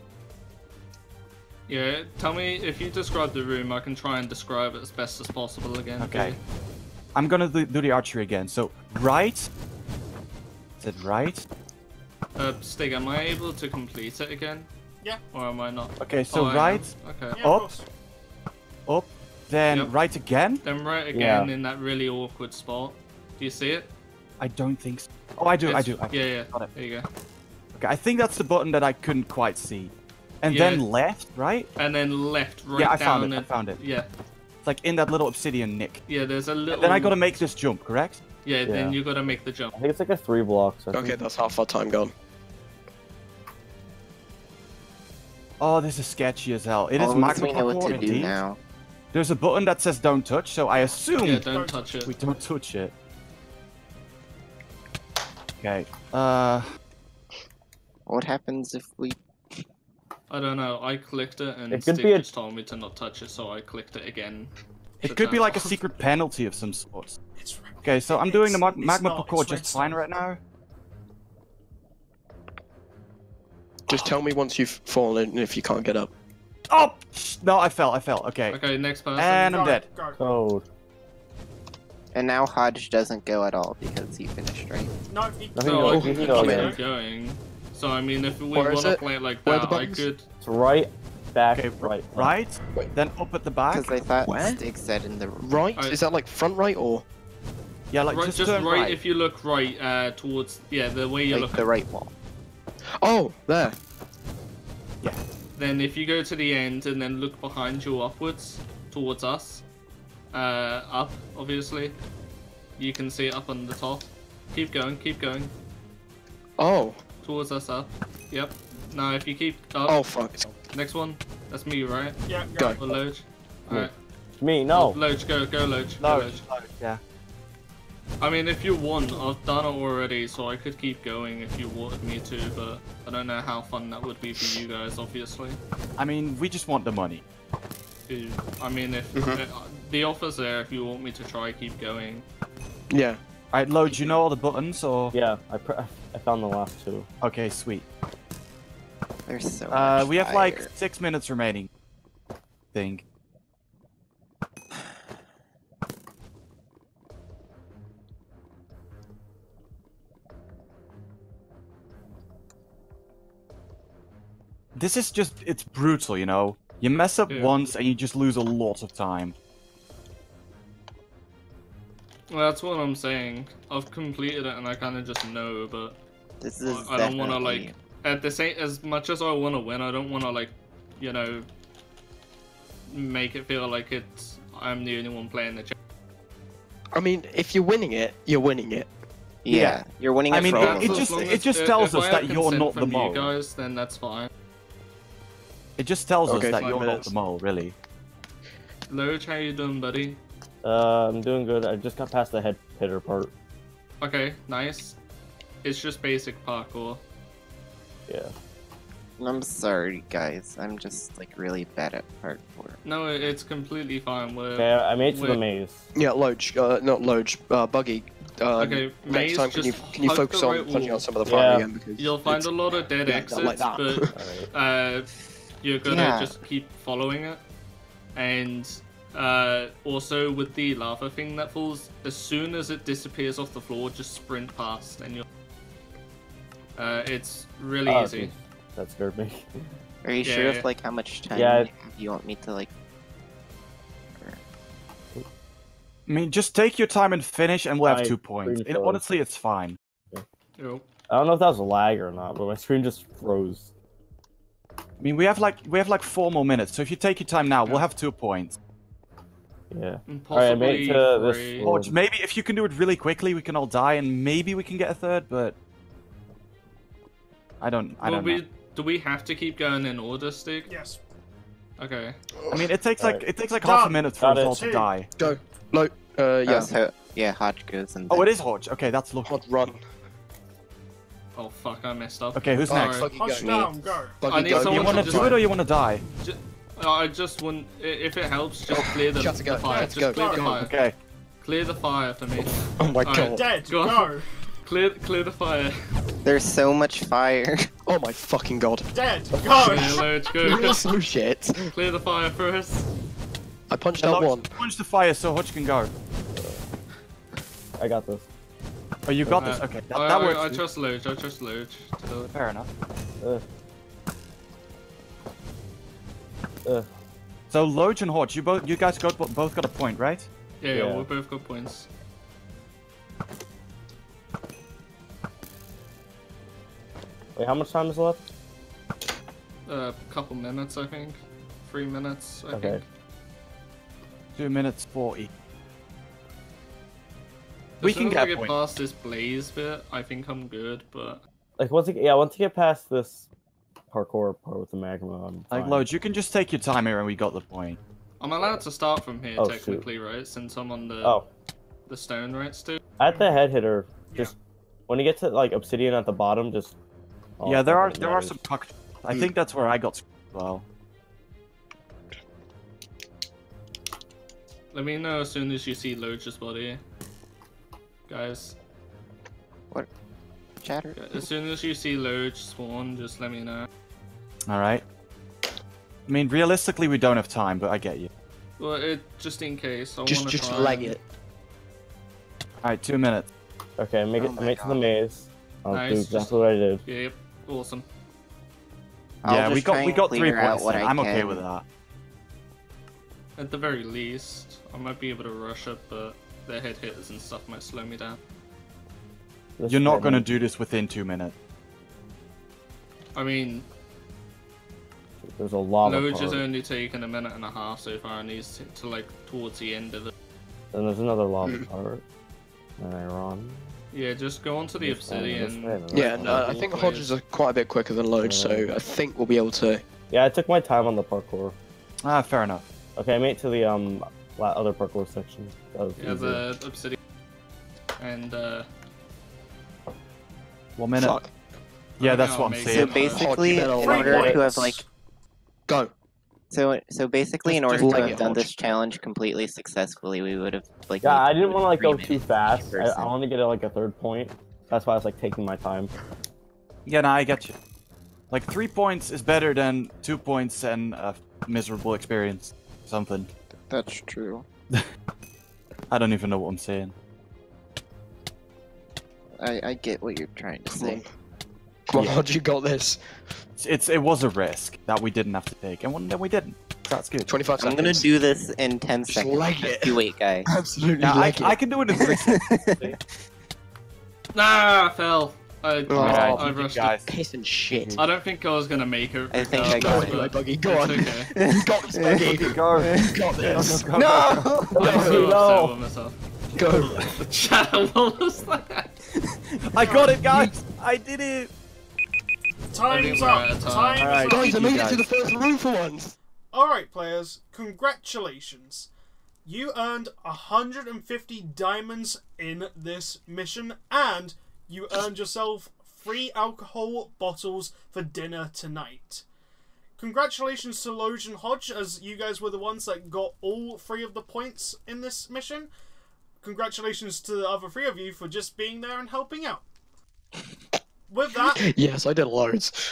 Yeah, tell me if you describe the room, I can try and describe it as best as possible again. Okay. I'm gonna do the archery again. So, right. Is it right? Stig, am I able to complete it again? Yeah. Or am I not? Okay, so I am. right, Okay. Yeah, of Up. course. up, then Yep. right again? Then right again Yeah. in that really awkward spot. Do you see it? I don't think so. Oh, I do. It's- Yeah. Yeah, Got it. there you go. Okay, I think that's the button that I couldn't quite see. And Yeah. then left, right? And then left, right Yeah, I down. found it. I and- found it. Yeah, It's like in that little obsidian nick. yeah. There's a little. And then I gotta make this jump, correct? Yeah, then Yeah. you gotta make the jump. I think it's like a 3 blocks. I Okay, think. that's half our time gone. Oh, this is sketchy as hell. It is Well, at least magma we know what parkour, to do indeed. now. There's a button that says don't touch, so I assume Yeah, don't touch it. we don't touch it. Okay. What happens if we? I don't know. I clicked it, and It could Stig be a- just told me to not touch it, so I clicked it again. It to could be turn like a off. secret penalty of some sort. It's red. Okay, so I'm doing the It's magma not, parkour it's just fine right now. Just tell me once you've fallen if you can't get up. Oh! No, I fell. Okay. Okay, next person. And I'm Go, dead. Go. Code. And now Hodge doesn't go at all because he finished, right? No, Nothing No, I goes. can You keep go going. again. So I mean, if we Where want is to it? play it like Where are the that, I buttons? could. It's right, back, Okay, right. right, then up at the back. Because I thought Where? Stig said in the Right? I- Is that like front right or? Yeah, like Right, just just turn right, right. if you look right towards the way you're like looking. the right wall. Oh, there. Then if you go to the end and then look behind you upwards towards us, up obviously, you can see it up on the top. Keep going, keep going Oh. towards us up. Yep. Now if you keep up, Oh fuck. next one. That's me, right? Yeah, Go. Or Loge. Alright. Me, no. Loge, go, Loge. No, Go, Loge. yeah. I mean, if you want, I've done it already, so I could keep going if you wanted me to, but I don't know how fun that would be for you guys, obviously. I mean, we just want the money. I mean, if the offer's there, if you want me to try, keep going. Yeah. Alright, Load, you know all the buttons, or? Yeah, I found the last two. Okay, sweet. There's so much We have fire. like 6 minutes remaining. Think. This is just, it's brutal, you know? You mess up Yeah. once and you just lose a lot of time. Well, that's what I'm saying. I've completed it and I kind of just know, but This is I don't want to definitely- like. At the same, as much as I want to win, I don't want to like, you know, make it feel like I'm the only one playing the. I mean, if you're winning it, you're winning it. Yeah, you're winning. I it mean, for all of it us. just- As long it as- just if tells us I that have you're consent not the from mole. You guys, then that's fine. It just tells Okay, us that 5 you're not minutes. the mole, really. Loge, how you doing, buddy? I'm doing good. I just got past the head hitter part. Okay, nice. It's just basic parkour. Yeah. I'm sorry, guys. I'm just like really bad at parkour. No, it's completely fine. Okay, I made it to the wait. maze. Yeah, Loge. Not Loge. Buggy. Okay, Next maze, time, can just you hug focus the on right punching wall. out some of the fire Yeah. again? Because You'll find it's- a lot of dead yeah, exits, like that. but you're gonna Yeah. just keep following it. And also with the lava thing that falls, as soon as it disappears off the floor, just sprint past, and you'll. It's really Oh, easy. geez. That scared me. Are you Yeah, sure yeah. of like how much time Yeah. you want me to like? I mean, just take your time and finish, and we'll have I 2 points. screen froze. Honestly, it's fine. Yo. I don't know if that was a lag or not, but my screen just froze. I mean, we have like 4 more minutes, so if you take your time now, we'll have 2 points. Yeah. And Alright, I made it possibly to this three. floor. Or maybe if you can do it really quickly, we can all die, and maybe we can get a third, but I don't know. Do we have to keep going in order, Stig? Yes. Okay. I mean, it takes like Done. half a minute for Got us it. all to Two. die. Go. Loge. Yeah. So, yeah, Hodge goes and. Oh, then- it is Hodge. Okay, that's lucky. Hot run. Oh fuck, I messed up. Okay, who's Alright. next? Buggy Hush go. down, go. Buggy I need go. You someone want to to do it or you want to die? I just want, if it helps, just clear the, Shut it, go. the fire. Let's Just go. clear the Go. fire. Okay. Clear the fire for me. Oh my Alright. god. Dead, Go on. go. Clear the fire. There's so much fire. Oh my fucking god. Dead, Clear, go. Loge, go. That's so shit. Clear the fire first. I punched out one. Punch the fire so Hodge can go. I got this. Oh, you got this? Okay, that works. I trust Loge. I trust Loge. So, Fair enough. So Loge and Hodge, you guys both got a point, right? yeah, Yeah. we both got points. Wait, how much time is left? A couple minutes, I think. 3 minutes, I Okay. think. 2 minutes 40. As We soon can as I get a get point. past this blaze bit, I think I'm good, but... Like once you get past this parkour part with the magma, I'm Like fine. Loge, you can just take your time here and we got the point. I'm allowed to start from here, Oh, shoot. technically, right? Since I'm on Oh, the stone, right, Stu? at the head hitter, just when you get to like obsidian at the bottom, just. Oh, Yeah, there are fucking some matters. cock. I think that's where I got screwed as well. Let me know as soon as you see Loge's body. Guys, Chatter. as soon as you see Loge spawn, just let me know. All right. I mean, realistically, we don't have time, but I get you. Well, just in case, I Just want to try leg and- it. Alright, 2 minutes. Okay, make it to the maze. I'll Nice, do just- exactly what I did. Yep, awesome. I'll Yeah, just we try and got 3 clear out points. what in. I I'm okay can. with that. At the very least, I might be able to rush it, but their head hitters and stuff might slow me down. You're not gonna do this within 2 minutes. I mean, There's a lava Loge has part. only taken a minute and a half so far, and he's to like towards the end of it. Then there's another lava part. And I run. Yeah, just go onto the This way, this way, obsidian. this Yeah, way. no, I think Hodges are quite a bit quicker than Loge, so I think we'll be able to. Yeah, I took my time on the parkour. Ah, fair enough. Okay, I made it to the other parkour section. That was Yeah, easy. the obsidian. And 1 minute. Fuck. Yeah, I that's think what I'll I'm make saying. So it. basically, in Hodge, order better to have points. like Go. so basically, in Just order to leg have it, done Hodge. this challenge completely successfully, we would have like. Yeah, needed I didn't do want to like 3 go too minutes fast. each I person. wanted to get like a 3rd point. That's why I was like taking my time. Yeah, no, I get you. Like 3 points is better than 2 points and a miserable experience. Something. That's true. I don't even know what I'm saying. I get what you're trying to say. Come on, Hodge, you got this. It was a risk that we didn't have to take, and then we didn't. That's good. 25 I'm seconds. gonna do this in 10 Just seconds. leg Just it. you wait, guys. Absolutely Yeah, leg I it. can do it in 3 seconds. nah, I fell. I Alright, rushed guys. Piss and shit. it. I don't think I was gonna make it. I think I Go got on, it. anyway, Buggy, go on. It's okay. You got this, Buggy. Go. You got this. Go. No! I'm so No. upset with myself. Go. Shadow, what was that? I got it, guys. I did it. Time's we're out up. of time. Time Alright. is up. Guys, I you made it guys. to the first room for once. Alright, players, congratulations. You earned 150 diamonds in this mission, and you earned yourself 3 alcohol bottles for dinner tonight. Congratulations to Loge and Hodge, as you guys were the ones that got all 3 of the points in this mission. Congratulations to the other 3 of you for just being there and helping out. With that, Yes, I did loads.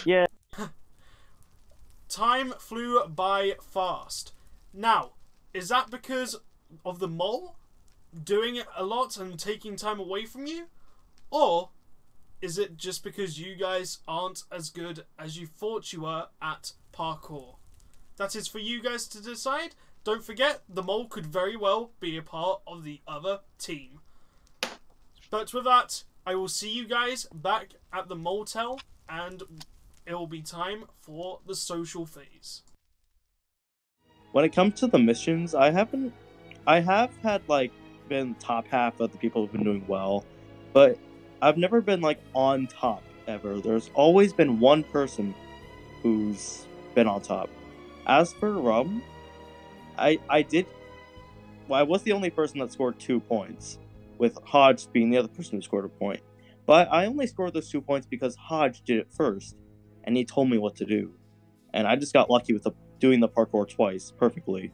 time flew by fast. Now, is that because of the mole doing it a lot and taking time away from you? Or is it just because you guys aren't as good as you thought you were at parkour? That is for you guys to decide. Don't forget, the mole could very well be a part of the other team. But with that, I will see you guys back at the motel, and it will be time for the social phase. When it comes to the missions, I have had like been top half of the people who've been doing well, but I've never been like on top ever. There's always been one person who's been on top. As for Rum, I was the only person that scored 2 points, with Hodge being the other person who scored a point. But I only scored those 2 points because Hodge did it first, and he told me what to do. And I just got lucky with doing the parkour twice perfectly.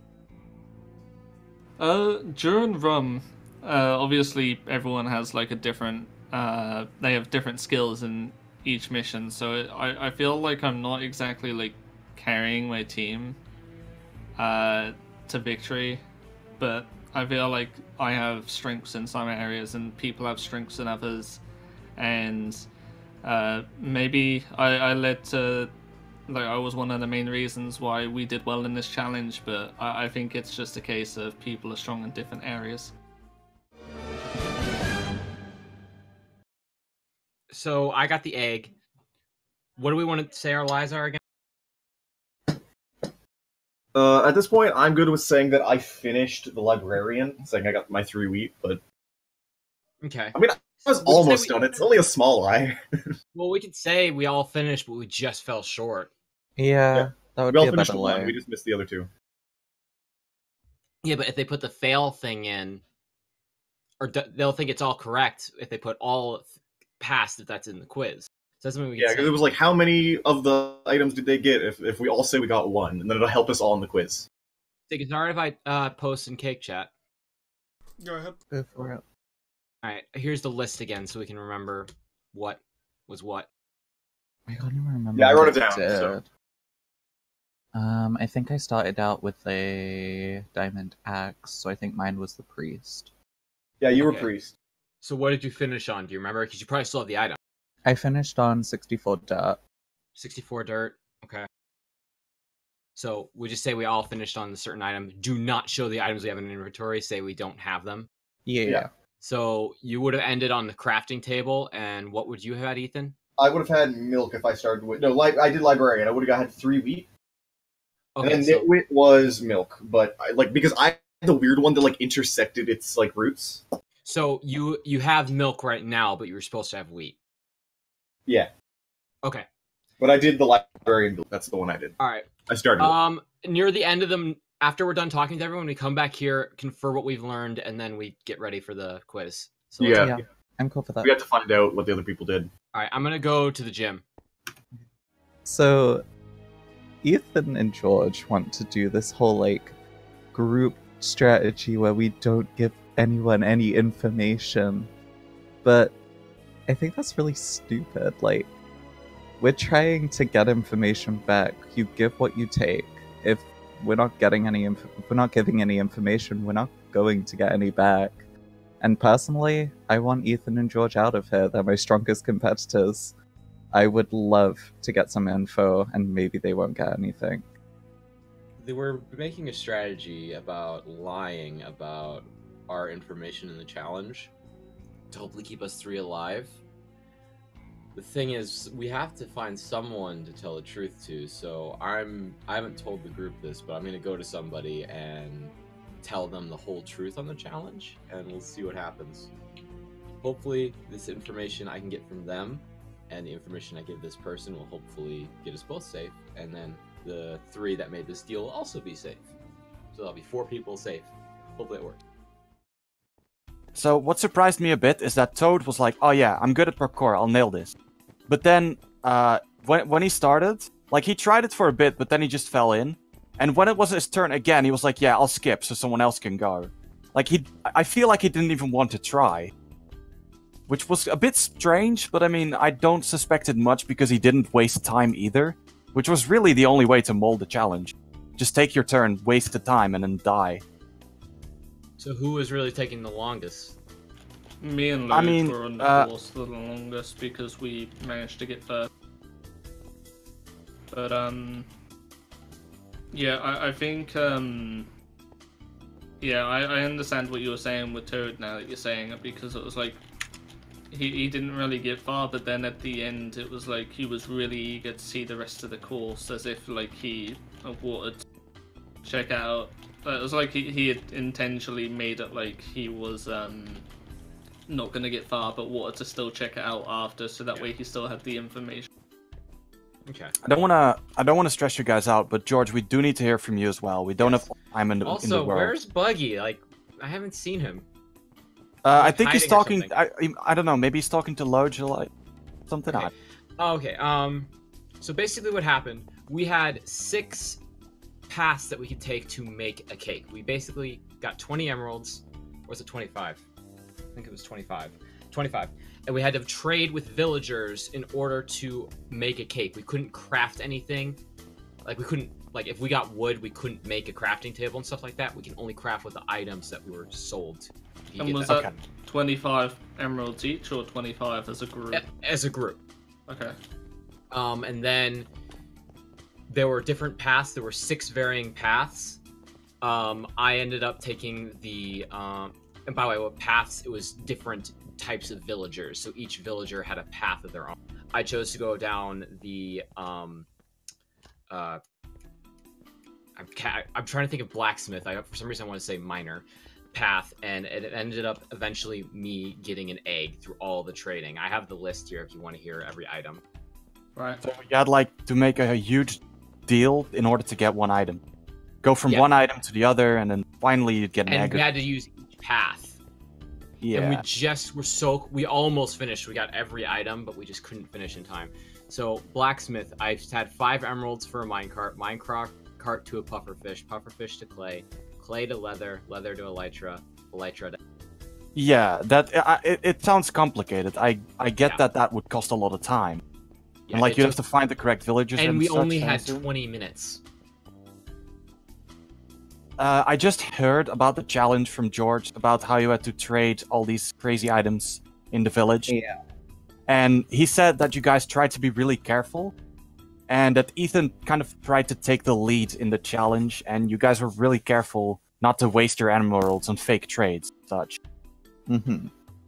During Rum, obviously everyone has like a different, they have different skills in each mission, so I feel like I'm not exactly like carrying my team to victory, but I feel like I have strengths in some areas and people have strengths in others, and maybe I led to, like, I was one of the main reasons why we did well in this challenge, but I think it's just a case of people are strong in different areas. So I got the egg. What do we want to say our lies are again? At this point, I'm good with saying that I finished the librarian, saying I got my 3 wheat, but Okay. I mean, I was We can say almost we- done. It's only a small lie. Well, we could say we all finished, but we just fell short. Yeah, that would We all be a finished better one. way. We just missed the other 2. Yeah, but if they put the fail thing in, or they'll think it's all correct if they put all passed if that's in the quiz. So that's something we can Yeah, say. because it was like, how many of the items did they get if we all say we got 1, and then it'll help us all in the quiz. Think it's alright if I post in Cake Chat. Go ahead. Go for it. Alright, here's the list again so we can remember what was what. I can't even remember. Yeah, I what wrote it down, so. did. I think I started out with a diamond axe, so I think mine was the priest. Yeah, you were Okay. priest. So what did you finish on? Do you remember? Because you probably still have the item. I finished on 64 dirt. 64 dirt. Okay. So we just say we all finished on a certain item. Do not show the items we have in inventory. Say we don't have them. Yeah. So you would have ended on the crafting table, and what would you have had, Ethan? I would have had milk if I started with I did librarian. I would have had 3 wheat. Okay, and then nitwit was milk, but because I had the weird one that intersected its roots. So you have milk right now, but you were supposed to have wheat. Yeah. Okay. But I did the librarian build. That's the one I did. All right. I started. Near the end of them, after we're done talking to everyone, we come back here, confer what we've learned, and then we get ready for the quiz. So yeah. I'm cool for that. We have to find out what the other people did. All right, I'm gonna go to the gym. So, Ethan and George want to do this whole group strategy where we don't give anyone any information, but I think that's really stupid. We're trying to get information back. You give what you take. If we're not getting if we're not giving any information, we're not going to get any back. And personally, I want Ethan and George out of here. They're my strongest competitors. I would love to get some info, and maybe they won't get anything. They were making a strategy about lying about our information in the challenge to hopefully keep us 3 alive. The thing is, we have to find someone to tell the truth to, so I haven't told the group this, but I'm going to go to somebody and tell them the whole truth on the challenge, and we'll see what happens. Hopefully, this information I can get from them, and the information I give this person will hopefully get us both safe, and then the 3 that made this deal will also be safe. So there'll be 4 people safe. Hopefully it works. So what surprised me a bit is that Toad was like, oh yeah, I'm good at parkour, I'll nail this. But then, when he started, he tried it for a bit, but then he just fell in. And when it was his turn again, he was like, yeah, I'll skip so someone else can go. I feel like he didn't even want to try. Which was a bit strange, but I mean, I don't suspect it much because he didn't waste time either. Which was really the only way to mold the challenge. Just take your turn, waste the time, and then die. So who was really taking the longest? Me and Luke were on the course for the longest because we managed to get first. But yeah, I think yeah, I understand what you were saying with Toad now that you're saying it, because it was he didn't really get far, but then at the end it was he was really eager to see the rest of the course, as if he wanted to check out. It was he had intentionally made it he was not gonna get far, but wanted to still check it out after, so that way he still had the information. Okay. I don't wanna stress you guys out, but George, we do need to hear from you as well. We don't have time in the world. Also, where's Buggy? I haven't seen him. I think he's talking. I don't know. Maybe he's talking to Lodge or something. Okay. Okay. So basically, what happened? We had 6 paths that we could take to make a cake. We basically got 20 emeralds. Or was it 25? I think it was 25. 25. And we had to trade with villagers in order to make a cake. We couldn't craft anything. We couldn't, if we got wood, we couldn't make a crafting table and stuff like that. We can only craft with the items that we were sold. And was that 25 emeralds each, or 25 as a group? As a group. Okay. And then there were different paths. There were 6 varying paths. I ended up taking the, and by the way, what paths? It was different types of villagers. So each villager had a path of their own. I chose to go down the, I'm trying to think of blacksmith. For some reason I want to say miner path, and it ended up eventually me getting an egg through all the trading. I have the list here if you want to hear every item. Right. So you had to make a huge deal in order to get one item. Go from one item to the other, and then finally you'd get an egg. And we had to use each path. Yeah. And we almost finished. We got every item, but we just couldn't finish in time. So blacksmith, I just had 5 emeralds for a minecart to a pufferfish to clay to leather to elytra to... Yeah, it sounds complicated. I get that would cost a lot of time. Yeah, and you have to find the correct villagers. And we only had 20 minutes. I just heard about the challenge from George about how you had to trade all these crazy items in the village. Yeah. And he said that you guys tried to be really careful, and that Ethan kind of tried to take the lead in the challenge, and you guys were really careful not to waste your emeralds on fake trades and such. Mm-hmm.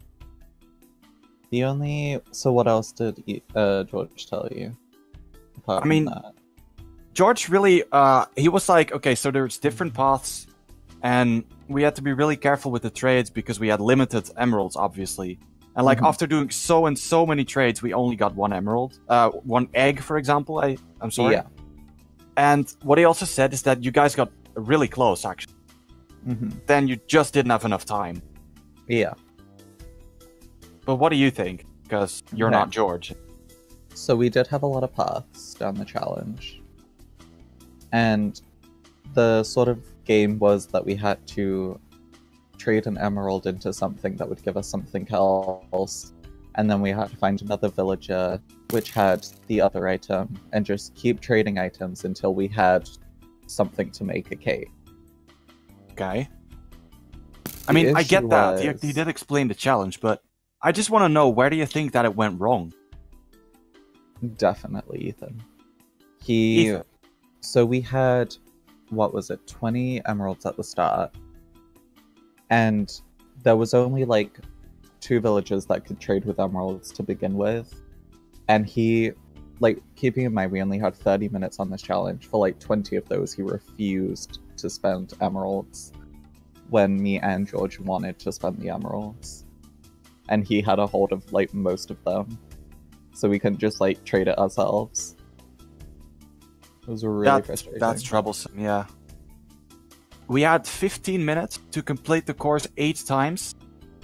So what else did George tell you? Apart from that? George really, he was like, okay, so there's different paths, and we had to be really careful with the trades because we had limited emeralds, obviously. And like after doing so many trades, we only got one emerald, one egg, for example. I'm sorry. Yeah. And what he also said is that you guys got really close, actually. Then you just didn't have enough time. Yeah. But what do you think? Because you're not George. So we did have a lot of paths down the challenge. And the sort of game was that we had to trade an emerald into something that would give us something else. And then we had to find another villager which had the other item and just keep trading items until we had something to make a cake. Okay. I mean, I get that. He did explain the challenge, but I just want to know, where do you think that it went wrong? Definitely Ethan. So we had, 20 emeralds at the start. And there was only like 2 villagers that could trade with emeralds to begin with. And he, like, keeping in mind we only had 30 minutes on this challenge, for like 20 of those he refused to spend emeralds when me and George wanted to spend the emeralds. And he had a hold of like most of them. So we couldn't just like trade it ourselves. It was really frustrating. That's troublesome, yeah. We had 15 minutes to complete the course 8 times.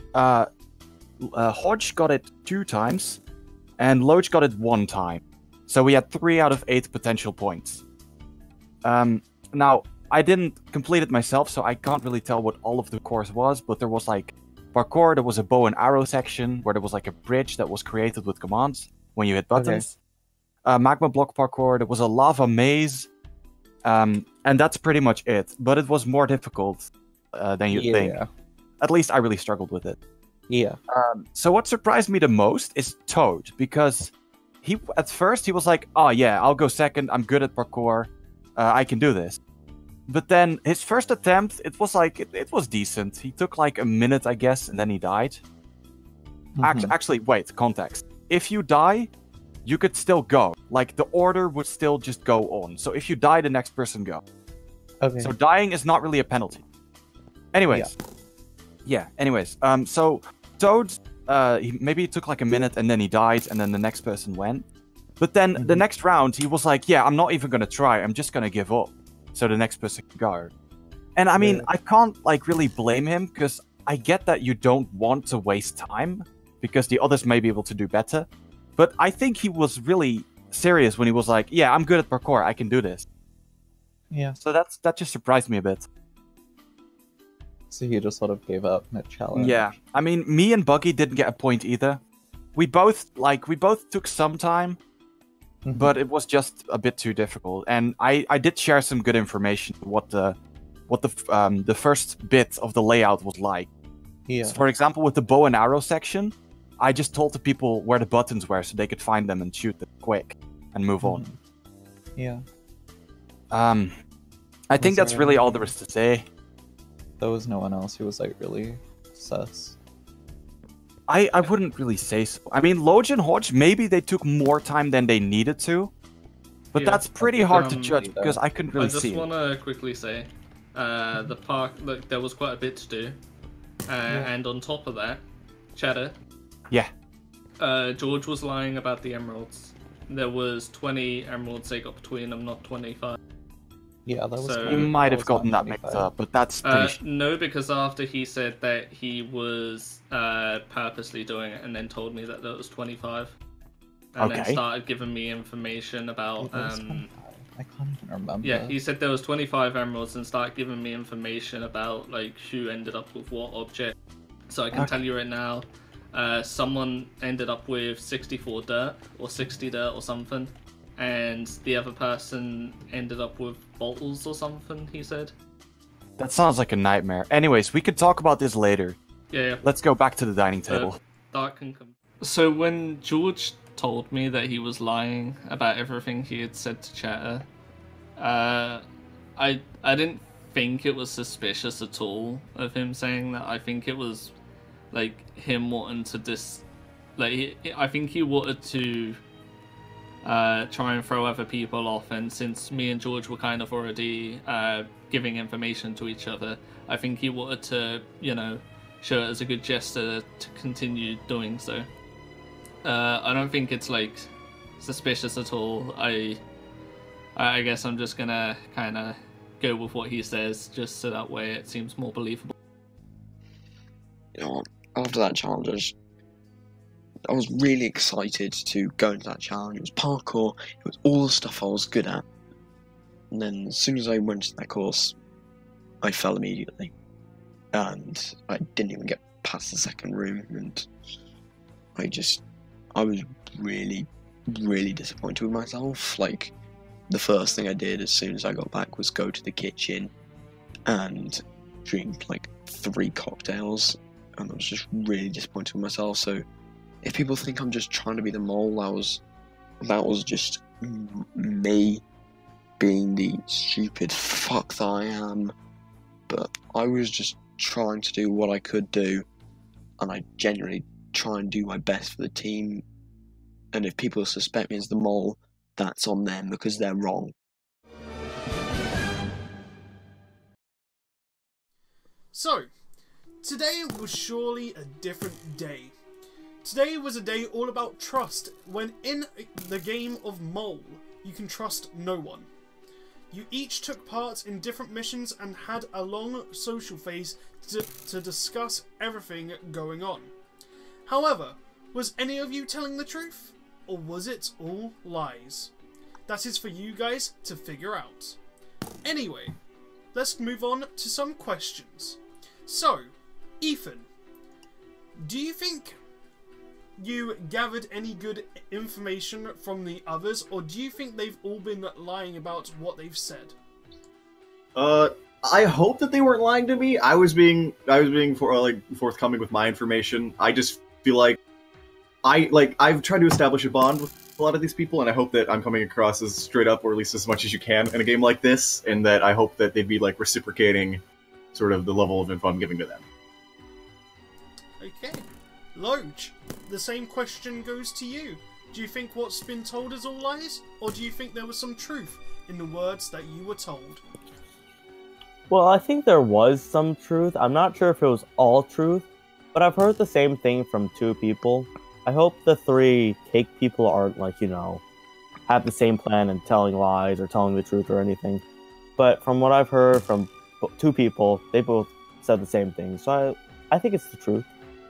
Hodge got it 2 times, and Loach got it 1 time. So we had 3 out of 8 potential points. Now, I didn't complete it myself, so I can't really tell what all of the course was, but there was like parkour, there was a bow and arrow section, where there was like a bridge that was created with commands when you hit buttons. Magma block parkour, there was a lava maze, and that's pretty much it. But it was more difficult than you'd think. At least I really struggled with it. Yeah. So what surprised me the most is Toad, because at first he was like, oh yeah, I'll go second, I'm good at parkour, I can do this. But then his first attempt, it was like, it was decent. He took like a minute, I guess, and then he died. Actually, wait, context. If you die, you could still go. Like, the order would still just go on. So if you die, the next person go. Okay. So dying is not really a penalty. Anyways. Yeah, anyways. So Toad, maybe it took like a minute, and then he died, and then the next person went. But then the next round, he was like, yeah, I'm not even gonna try, I'm just gonna give up. So the next person can go. And I mean, I can't like really blame him, because I get that you don't want to waste time, because the others may be able to do better. But I think he was really serious when he was like, yeah, I'm good at parkour, I can do this. Yeah. So that just surprised me a bit. So he just sort of gave up mid-challenge. Yeah. I mean, me and Buggy didn't get a point either. We both took some time, but it was just a bit too difficult. And I did share some good information what the first bit of the layout was like. Yeah. So for example, with the bow and arrow section, I just told the people where the buttons were so they could find them and shoot them quick and move on. Yeah. I think that's really all there is to say. There was no one else who was like really sus. I wouldn't really say so. I mean, Lodge and Hodge, maybe they took more time than they needed to. But that's pretty hard to judge because I couldn't really see. I just want to quickly say, the park, look, there was quite a bit to do. And on top of that, Cheddar. Yeah. George was lying about the emeralds. There was 20 emeralds they got between them, not 25. Yeah, that was. So, you might have gotten that mixed up, but that's pretty. No, because after he said that he was purposely doing it, and then told me that there was 25, and then started giving me information about. I can't even remember. Yeah, he said there was 25 emeralds, and started giving me information about like who ended up with what object. So I can tell you right now, someone ended up with 64 dirt or 60 dirt or something. And the other person ended up with bottles or something, he said. That sounds like a nightmare. Anyways, we could talk about this later. Yeah. Let's go back to the dining table. Dark can come. So when George told me that he was lying about everything he had said to Chatter, I didn't think it was suspicious at all of him saying that. I think it was like him wanting to I think he wanted to try and throw other people off, and since me and George were kind of already giving information to each other, I think he wanted to, show it as a good gesture to continue doing so. I don't think it's like suspicious at all. I guess I'm just gonna kind of go with what he says, just so that way it seems more believable. After that challenge, I was really excited to go into that challenge. It was parkour, it was all the stuff I was good at. And then as soon as I went to that course, I fell immediately. And I didn't even get past the second room, and I was really, really disappointed with myself. Like, the first thing I did as soon as I got back was go to the kitchen and drink like 3 cocktails, and I was just really disappointed with myself. So if people think I'm just trying to be the mole, that was just me being the stupid fuck that I am. But I was just trying to do what I could do, and I genuinely try and do my best for the team. And if people suspect me as the mole, that's on them because they're wrong. So, today was surely a different day. Today was a day all about trust, when in the game of Mole, you can trust no one. You each took part in different missions and had a long social phase to discuss everything going on. However, was any of you telling the truth? Or was it all lies? That is for you guys to figure out. Anyway, let's move on to some questions. So, Ethan, do you think you gathered any good information from the others, or do you think they've all been lying about what they've said? I hope that they weren't lying to me. I was being forthcoming with my information. I just feel like I've tried to establish a bond with a lot of these people, and I hope that I'm coming across as straight up, or at least as much as you can in a game like this, and that I hope that they'd be like reciprocating sort of the level of info I'm giving to them. Okay. Loge, the same question goes to you. Do you think what's been told is all lies, or do you think there was some truth in the words that you were told? Well, I think there was some truth. I'm not sure if it was all truth, but I've heard the same thing from 2 people. I hope the 3 cake people aren't have the same plan and telling lies or telling the truth or anything. But from what I've heard from 2 people, they both said the same thing. So I think it's the truth.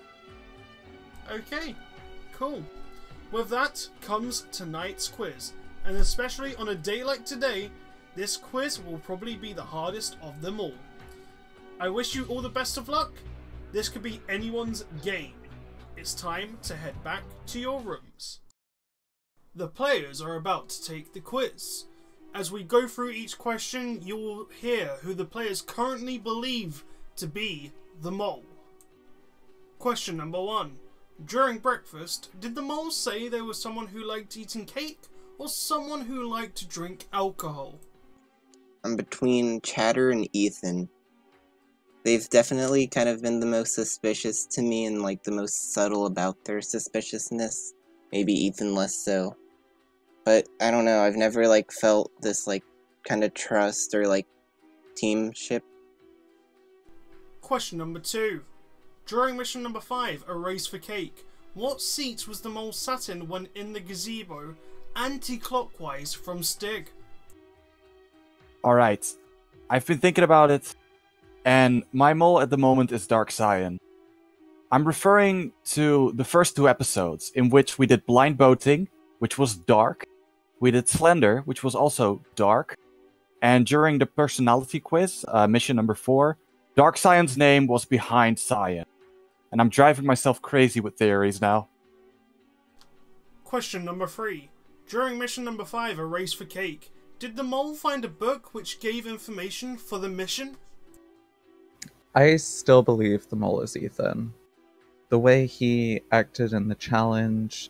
Okay, cool. With that comes tonight's quiz, and especially on a day like today, this quiz will probably be the hardest of them all. I wish you all the best of luck. This could be anyone's game. It's time to head back to your rooms. The players are about to take the quiz. As we go through each question, you will hear who the players currently believe to be the mole. Question number 1. During breakfast, did the mole say there was someone who liked eating cake, or someone who liked to drink alcohol? I'm between Chatter and Ethan. They've definitely kind of been the most suspicious to me, and like the most subtle about their suspiciousness. Maybe Ethan less so. But I don't know, I've never felt this kind of trust or teamship. Question number 2. During mission number 5, a race for cake, what seat was the mole sat in when in the gazebo, anti-clockwise from Stig? Alright, I've been thinking about it, and my mole at the moment is Dark Cyan. I'm referring to the first 2 episodes, in which we did blind boating, which was dark, we did Slender, which was also dark, and during the personality quiz, mission number 4, Dark Cyan's name was behind Cyan. And I'm driving myself crazy with theories now. Question number 3. During mission number 5, a race for cake, did the mole find a book which gave information for the mission? I still believe the mole is Ethan. The way he acted in the challenge,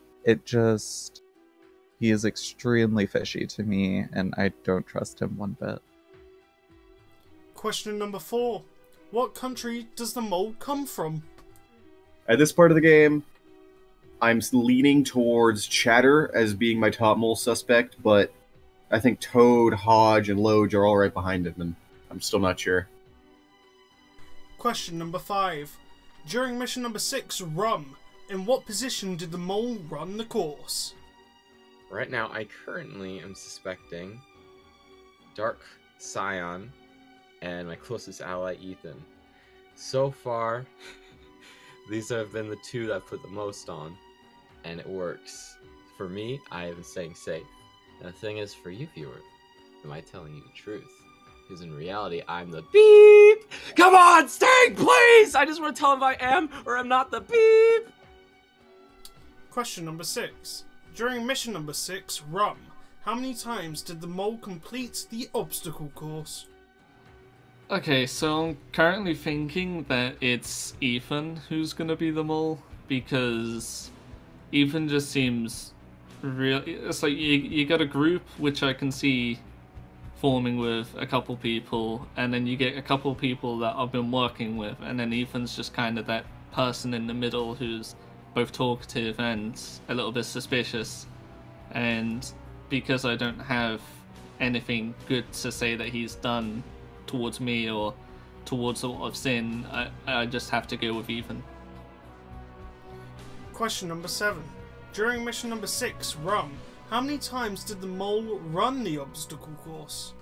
he is extremely fishy to me, and I don't trust him one bit. Question number 4. What country does the mole come from? At this part of the game, I'm leaning towards Chatter as being my top mole suspect, but I think Toad, Hodge, and Loge are all right behind him, and I'm still not sure. Question number 5. During mission number 6, Rum, in what position did the mole run the course? Right now, I currently am suspecting Dark Scion and my closest ally, Ethan. So far, these have been the two that I've put the most on, and it works. For me, I have been staying safe. And the thing is, for you, viewer, am I telling you the truth? Because in reality, I'm the beep! Come on, Sting, please! I just want to tell him if I am or I'm not the beep! Question number 6. During mission number 6, Rum, how many times did the mole complete the obstacle course? Okay, so I'm currently thinking that it's Ethan who's gonna be the mole, because Ethan just seems real. It's like you got a group which I can see forming with a couple people, and then you get a couple people that I've been working with, and then Ethan's just kind of that person in the middle who's both talkative and a little bit suspicious. And because I don't have anything good to say that he's done towards me or towards what I've seen, I just have to go with Ethan. Question number 7. During mission number 6, Rum, how many times did the mole run the obstacle course?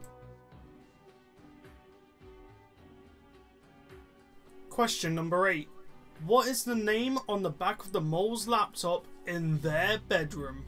Question number 8. What is the name on the back of the mole's laptop in their bedroom?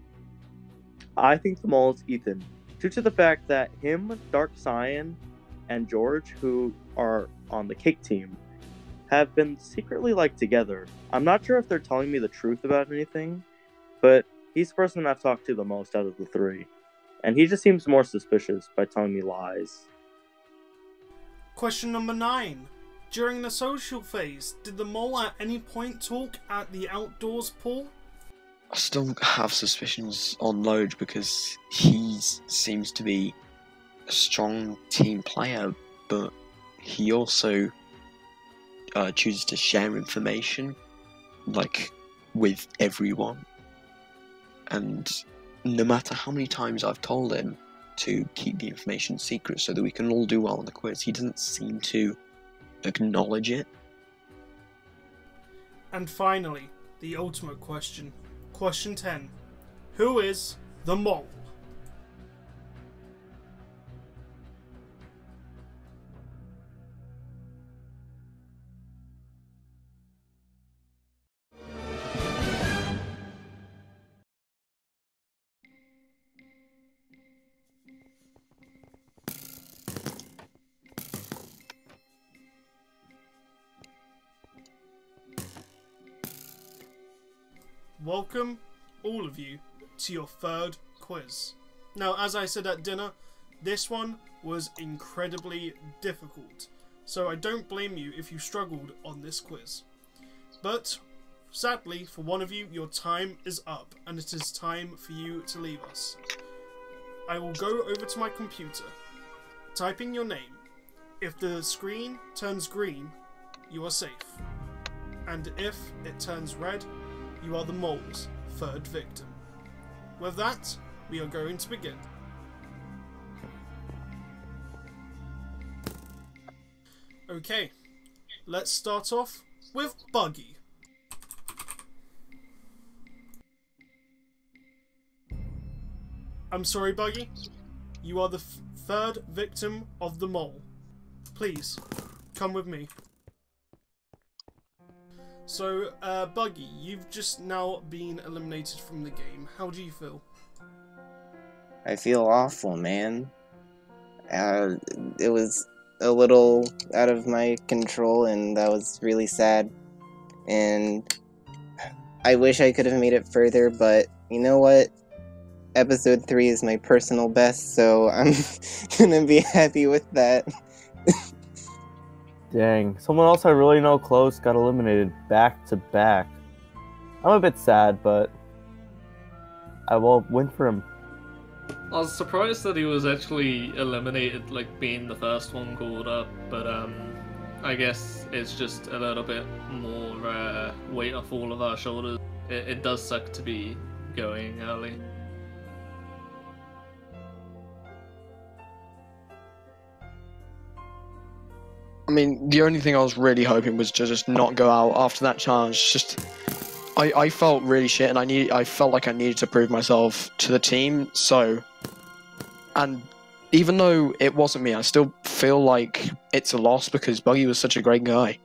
I think the mole is Ethan, due to the fact that him, Dark Scion, and George, who are on the cake team, have been secretly together. I'm not sure if they're telling me the truth about anything, but he's the person I've talked to the most out of the 3. And he just seems more suspicious by telling me lies. Question number 9. During the social phase, did the mole at any point talk at the outdoors pool? I still have suspicions on Loge because he seems to be a strong team player, but he also chooses to share information with everyone. And no matter how many times I've told him to keep the information secret so that we can all do well on the quiz, he doesn't seem to acknowledge it. And finally, the ultimate question. Question 10. Who is the mole? Welcome, all of you, to your 3rd quiz. Now, as I said at dinner, this one was incredibly difficult, so I don't blame you if you struggled on this quiz. But, sadly, for one of you, your time is up, and it is time for you to leave us. I will go over to my computer, type in your name. If the screen turns green, you are safe. And if it turns red, you are the mole's 3rd victim. With that, we are going to begin. Okay, let's start off with Buggy. I'm sorry, Buggy. You are the 3rd victim of the mole. Please, come with me. So, Buggy, you've just now been eliminated from the game. How do you feel? I feel awful, man. It was a little out of my control, and that was really sad. And I wish I could have made it further, but you know what? Episode 3 is my personal best, so I'm gonna be happy with that. Dang, someone else I really know close got eliminated back to back. I'm a bit sad, but I will win for him. I was surprised that he was actually eliminated, like being the first one called up, but I guess it's just a little bit more weight off all of our shoulders. It does suck to be going early. I mean, the only thing I was really hoping was to just not go out after that challenge. Just, I felt really shit, and I felt like I needed to prove myself to the team. So, and even though it wasn't me, I still feel like it's a loss because Buggy was such a great guy.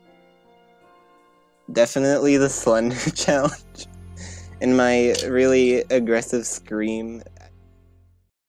Definitely the Slender challenge. And my really aggressive scream